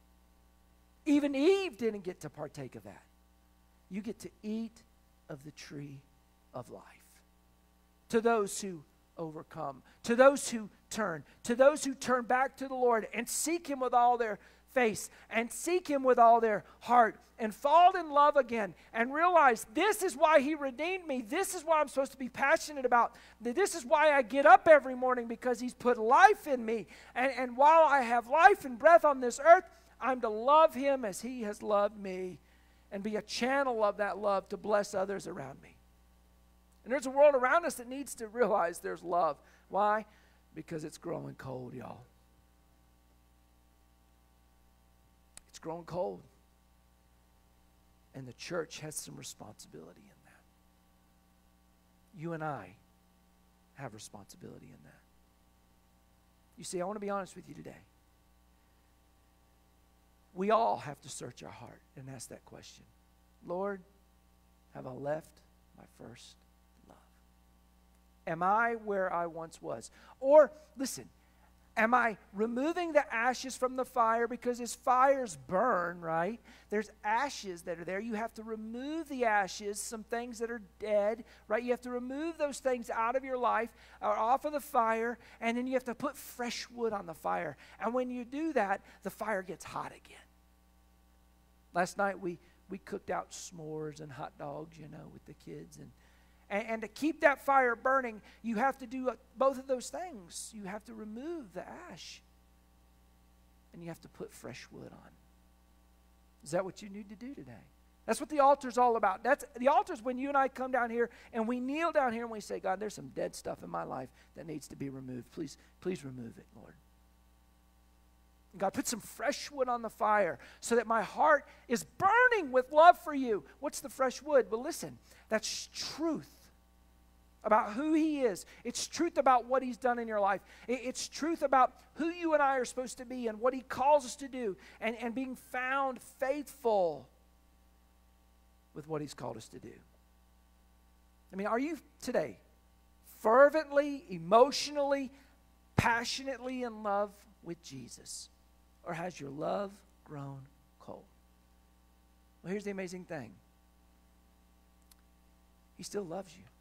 Even Eve didn't get to partake of that. You get to eat of the tree of life. To those who overcome, to those who turn, to those who turn back to the Lord and seek Him with all their face and seek Him with all their heart and fall in love again and realize this is why He redeemed me. This is what I'm supposed to be passionate about. This is why I get up every morning, because He's put life in me. And, and while I have life and breath on this earth, I'm to love Him as He has loved me and be a channel of that love to bless others around me. And there's a world around us that needs to realize there's love. Why? Because it's growing cold, y'all. It's growing cold. And the church has some responsibility in that. You and I have responsibility in that. You see, I want to be honest with you today. We all have to search our heart and ask that question. Lord, have I left my first love? Am I where I once was? Or, listen, am I removing the ashes from the fire? Because as fires burn, right, there's ashes that are there. You have to remove the ashes, some things that are dead, right? You have to remove those things out of your life or off of the fire, and then you have to put fresh wood on the fire. And when you do that, the fire gets hot again. Last night we, we cooked out s'mores and hot dogs, you know, with the kids. And, and, and to keep that fire burning, you have to do both of those things. You have to remove the ash, and you have to put fresh wood on. Is that what you need to do today? That's what the altar's all about. That's, the altar's when you and I come down here and we kneel down here and we say, God, there's some dead stuff in my life that needs to be removed. Please, please remove it, Lord. God, put some fresh wood on the fire so that my heart is burning with love for you. What's the fresh wood? Well, listen, that's truth about who He is. It's truth about what He's done in your life. It's truth about who you and I are supposed to be and what He calls us to do, and, and being found faithful with what He's called us to do. I mean, are you today fervently, emotionally, passionately in love with Jesus? Or has your love grown cold? Well, here's the amazing thing. He still loves you.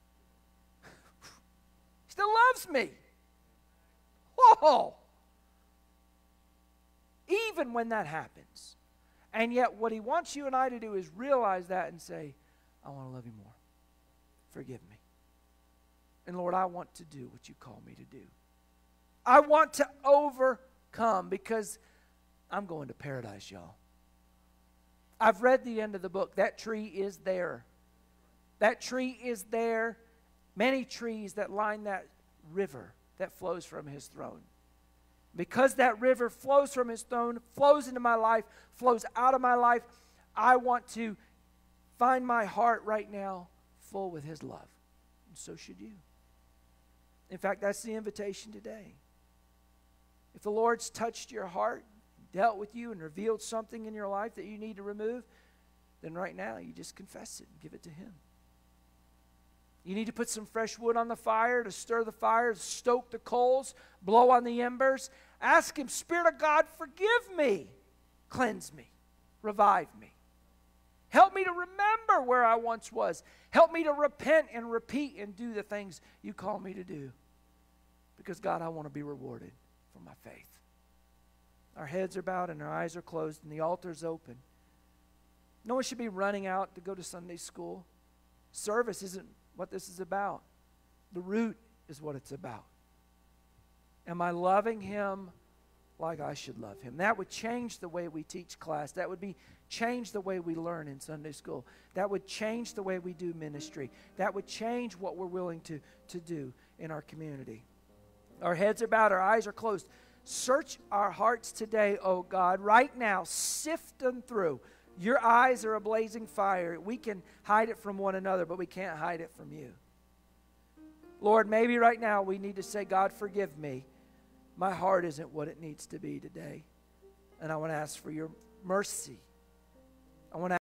He still loves me. Whoa! Even when that happens. And yet what he wants you and I to do is realize that and say, I want to love you more. Forgive me. And Lord, I want to do what you call me to do. I want to overcome because I'm going to paradise, y'all. I've read the end of the book. That tree is there. That tree is there. Many trees that line that river that flows from his throne. Because that river flows from his throne, flows into my life, flows out of my life, I want to find my heart right now full with his love. And so should you. In fact, that's the invitation today. If the Lord's touched your heart, dealt with you, and revealed something in your life that you need to remove, then right now you just confess it and give it to him. You need to put some fresh wood on the fire to stir the fire, to stoke the coals, blow on the embers. Ask him, Spirit of God, forgive me. Cleanse me. Revive me. Help me to remember where I once was. Help me to repent and repeat and do the things you call me to do. Because, God, I want to be rewarded for my faith. Our heads are bowed and our eyes are closed and the altar's open. No one should be running out to go to Sunday school. Service isn't what this is about. The root is what it's about. Am I loving him like I should love him? That would change the way we teach class. That would be change the way we learn in Sunday school. That would change the way we do ministry. That would change what we're willing to, to do in our community. Our heads are bowed, our eyes are closed. Search our hearts today, oh God, right now. Sift them through. Your eyes are a blazing fire. We can hide it from one another, but we can't hide it from you. Lord, maybe right now we need to say, God, forgive me. My heart isn't what it needs to be today. And I want to ask for your mercy. I want to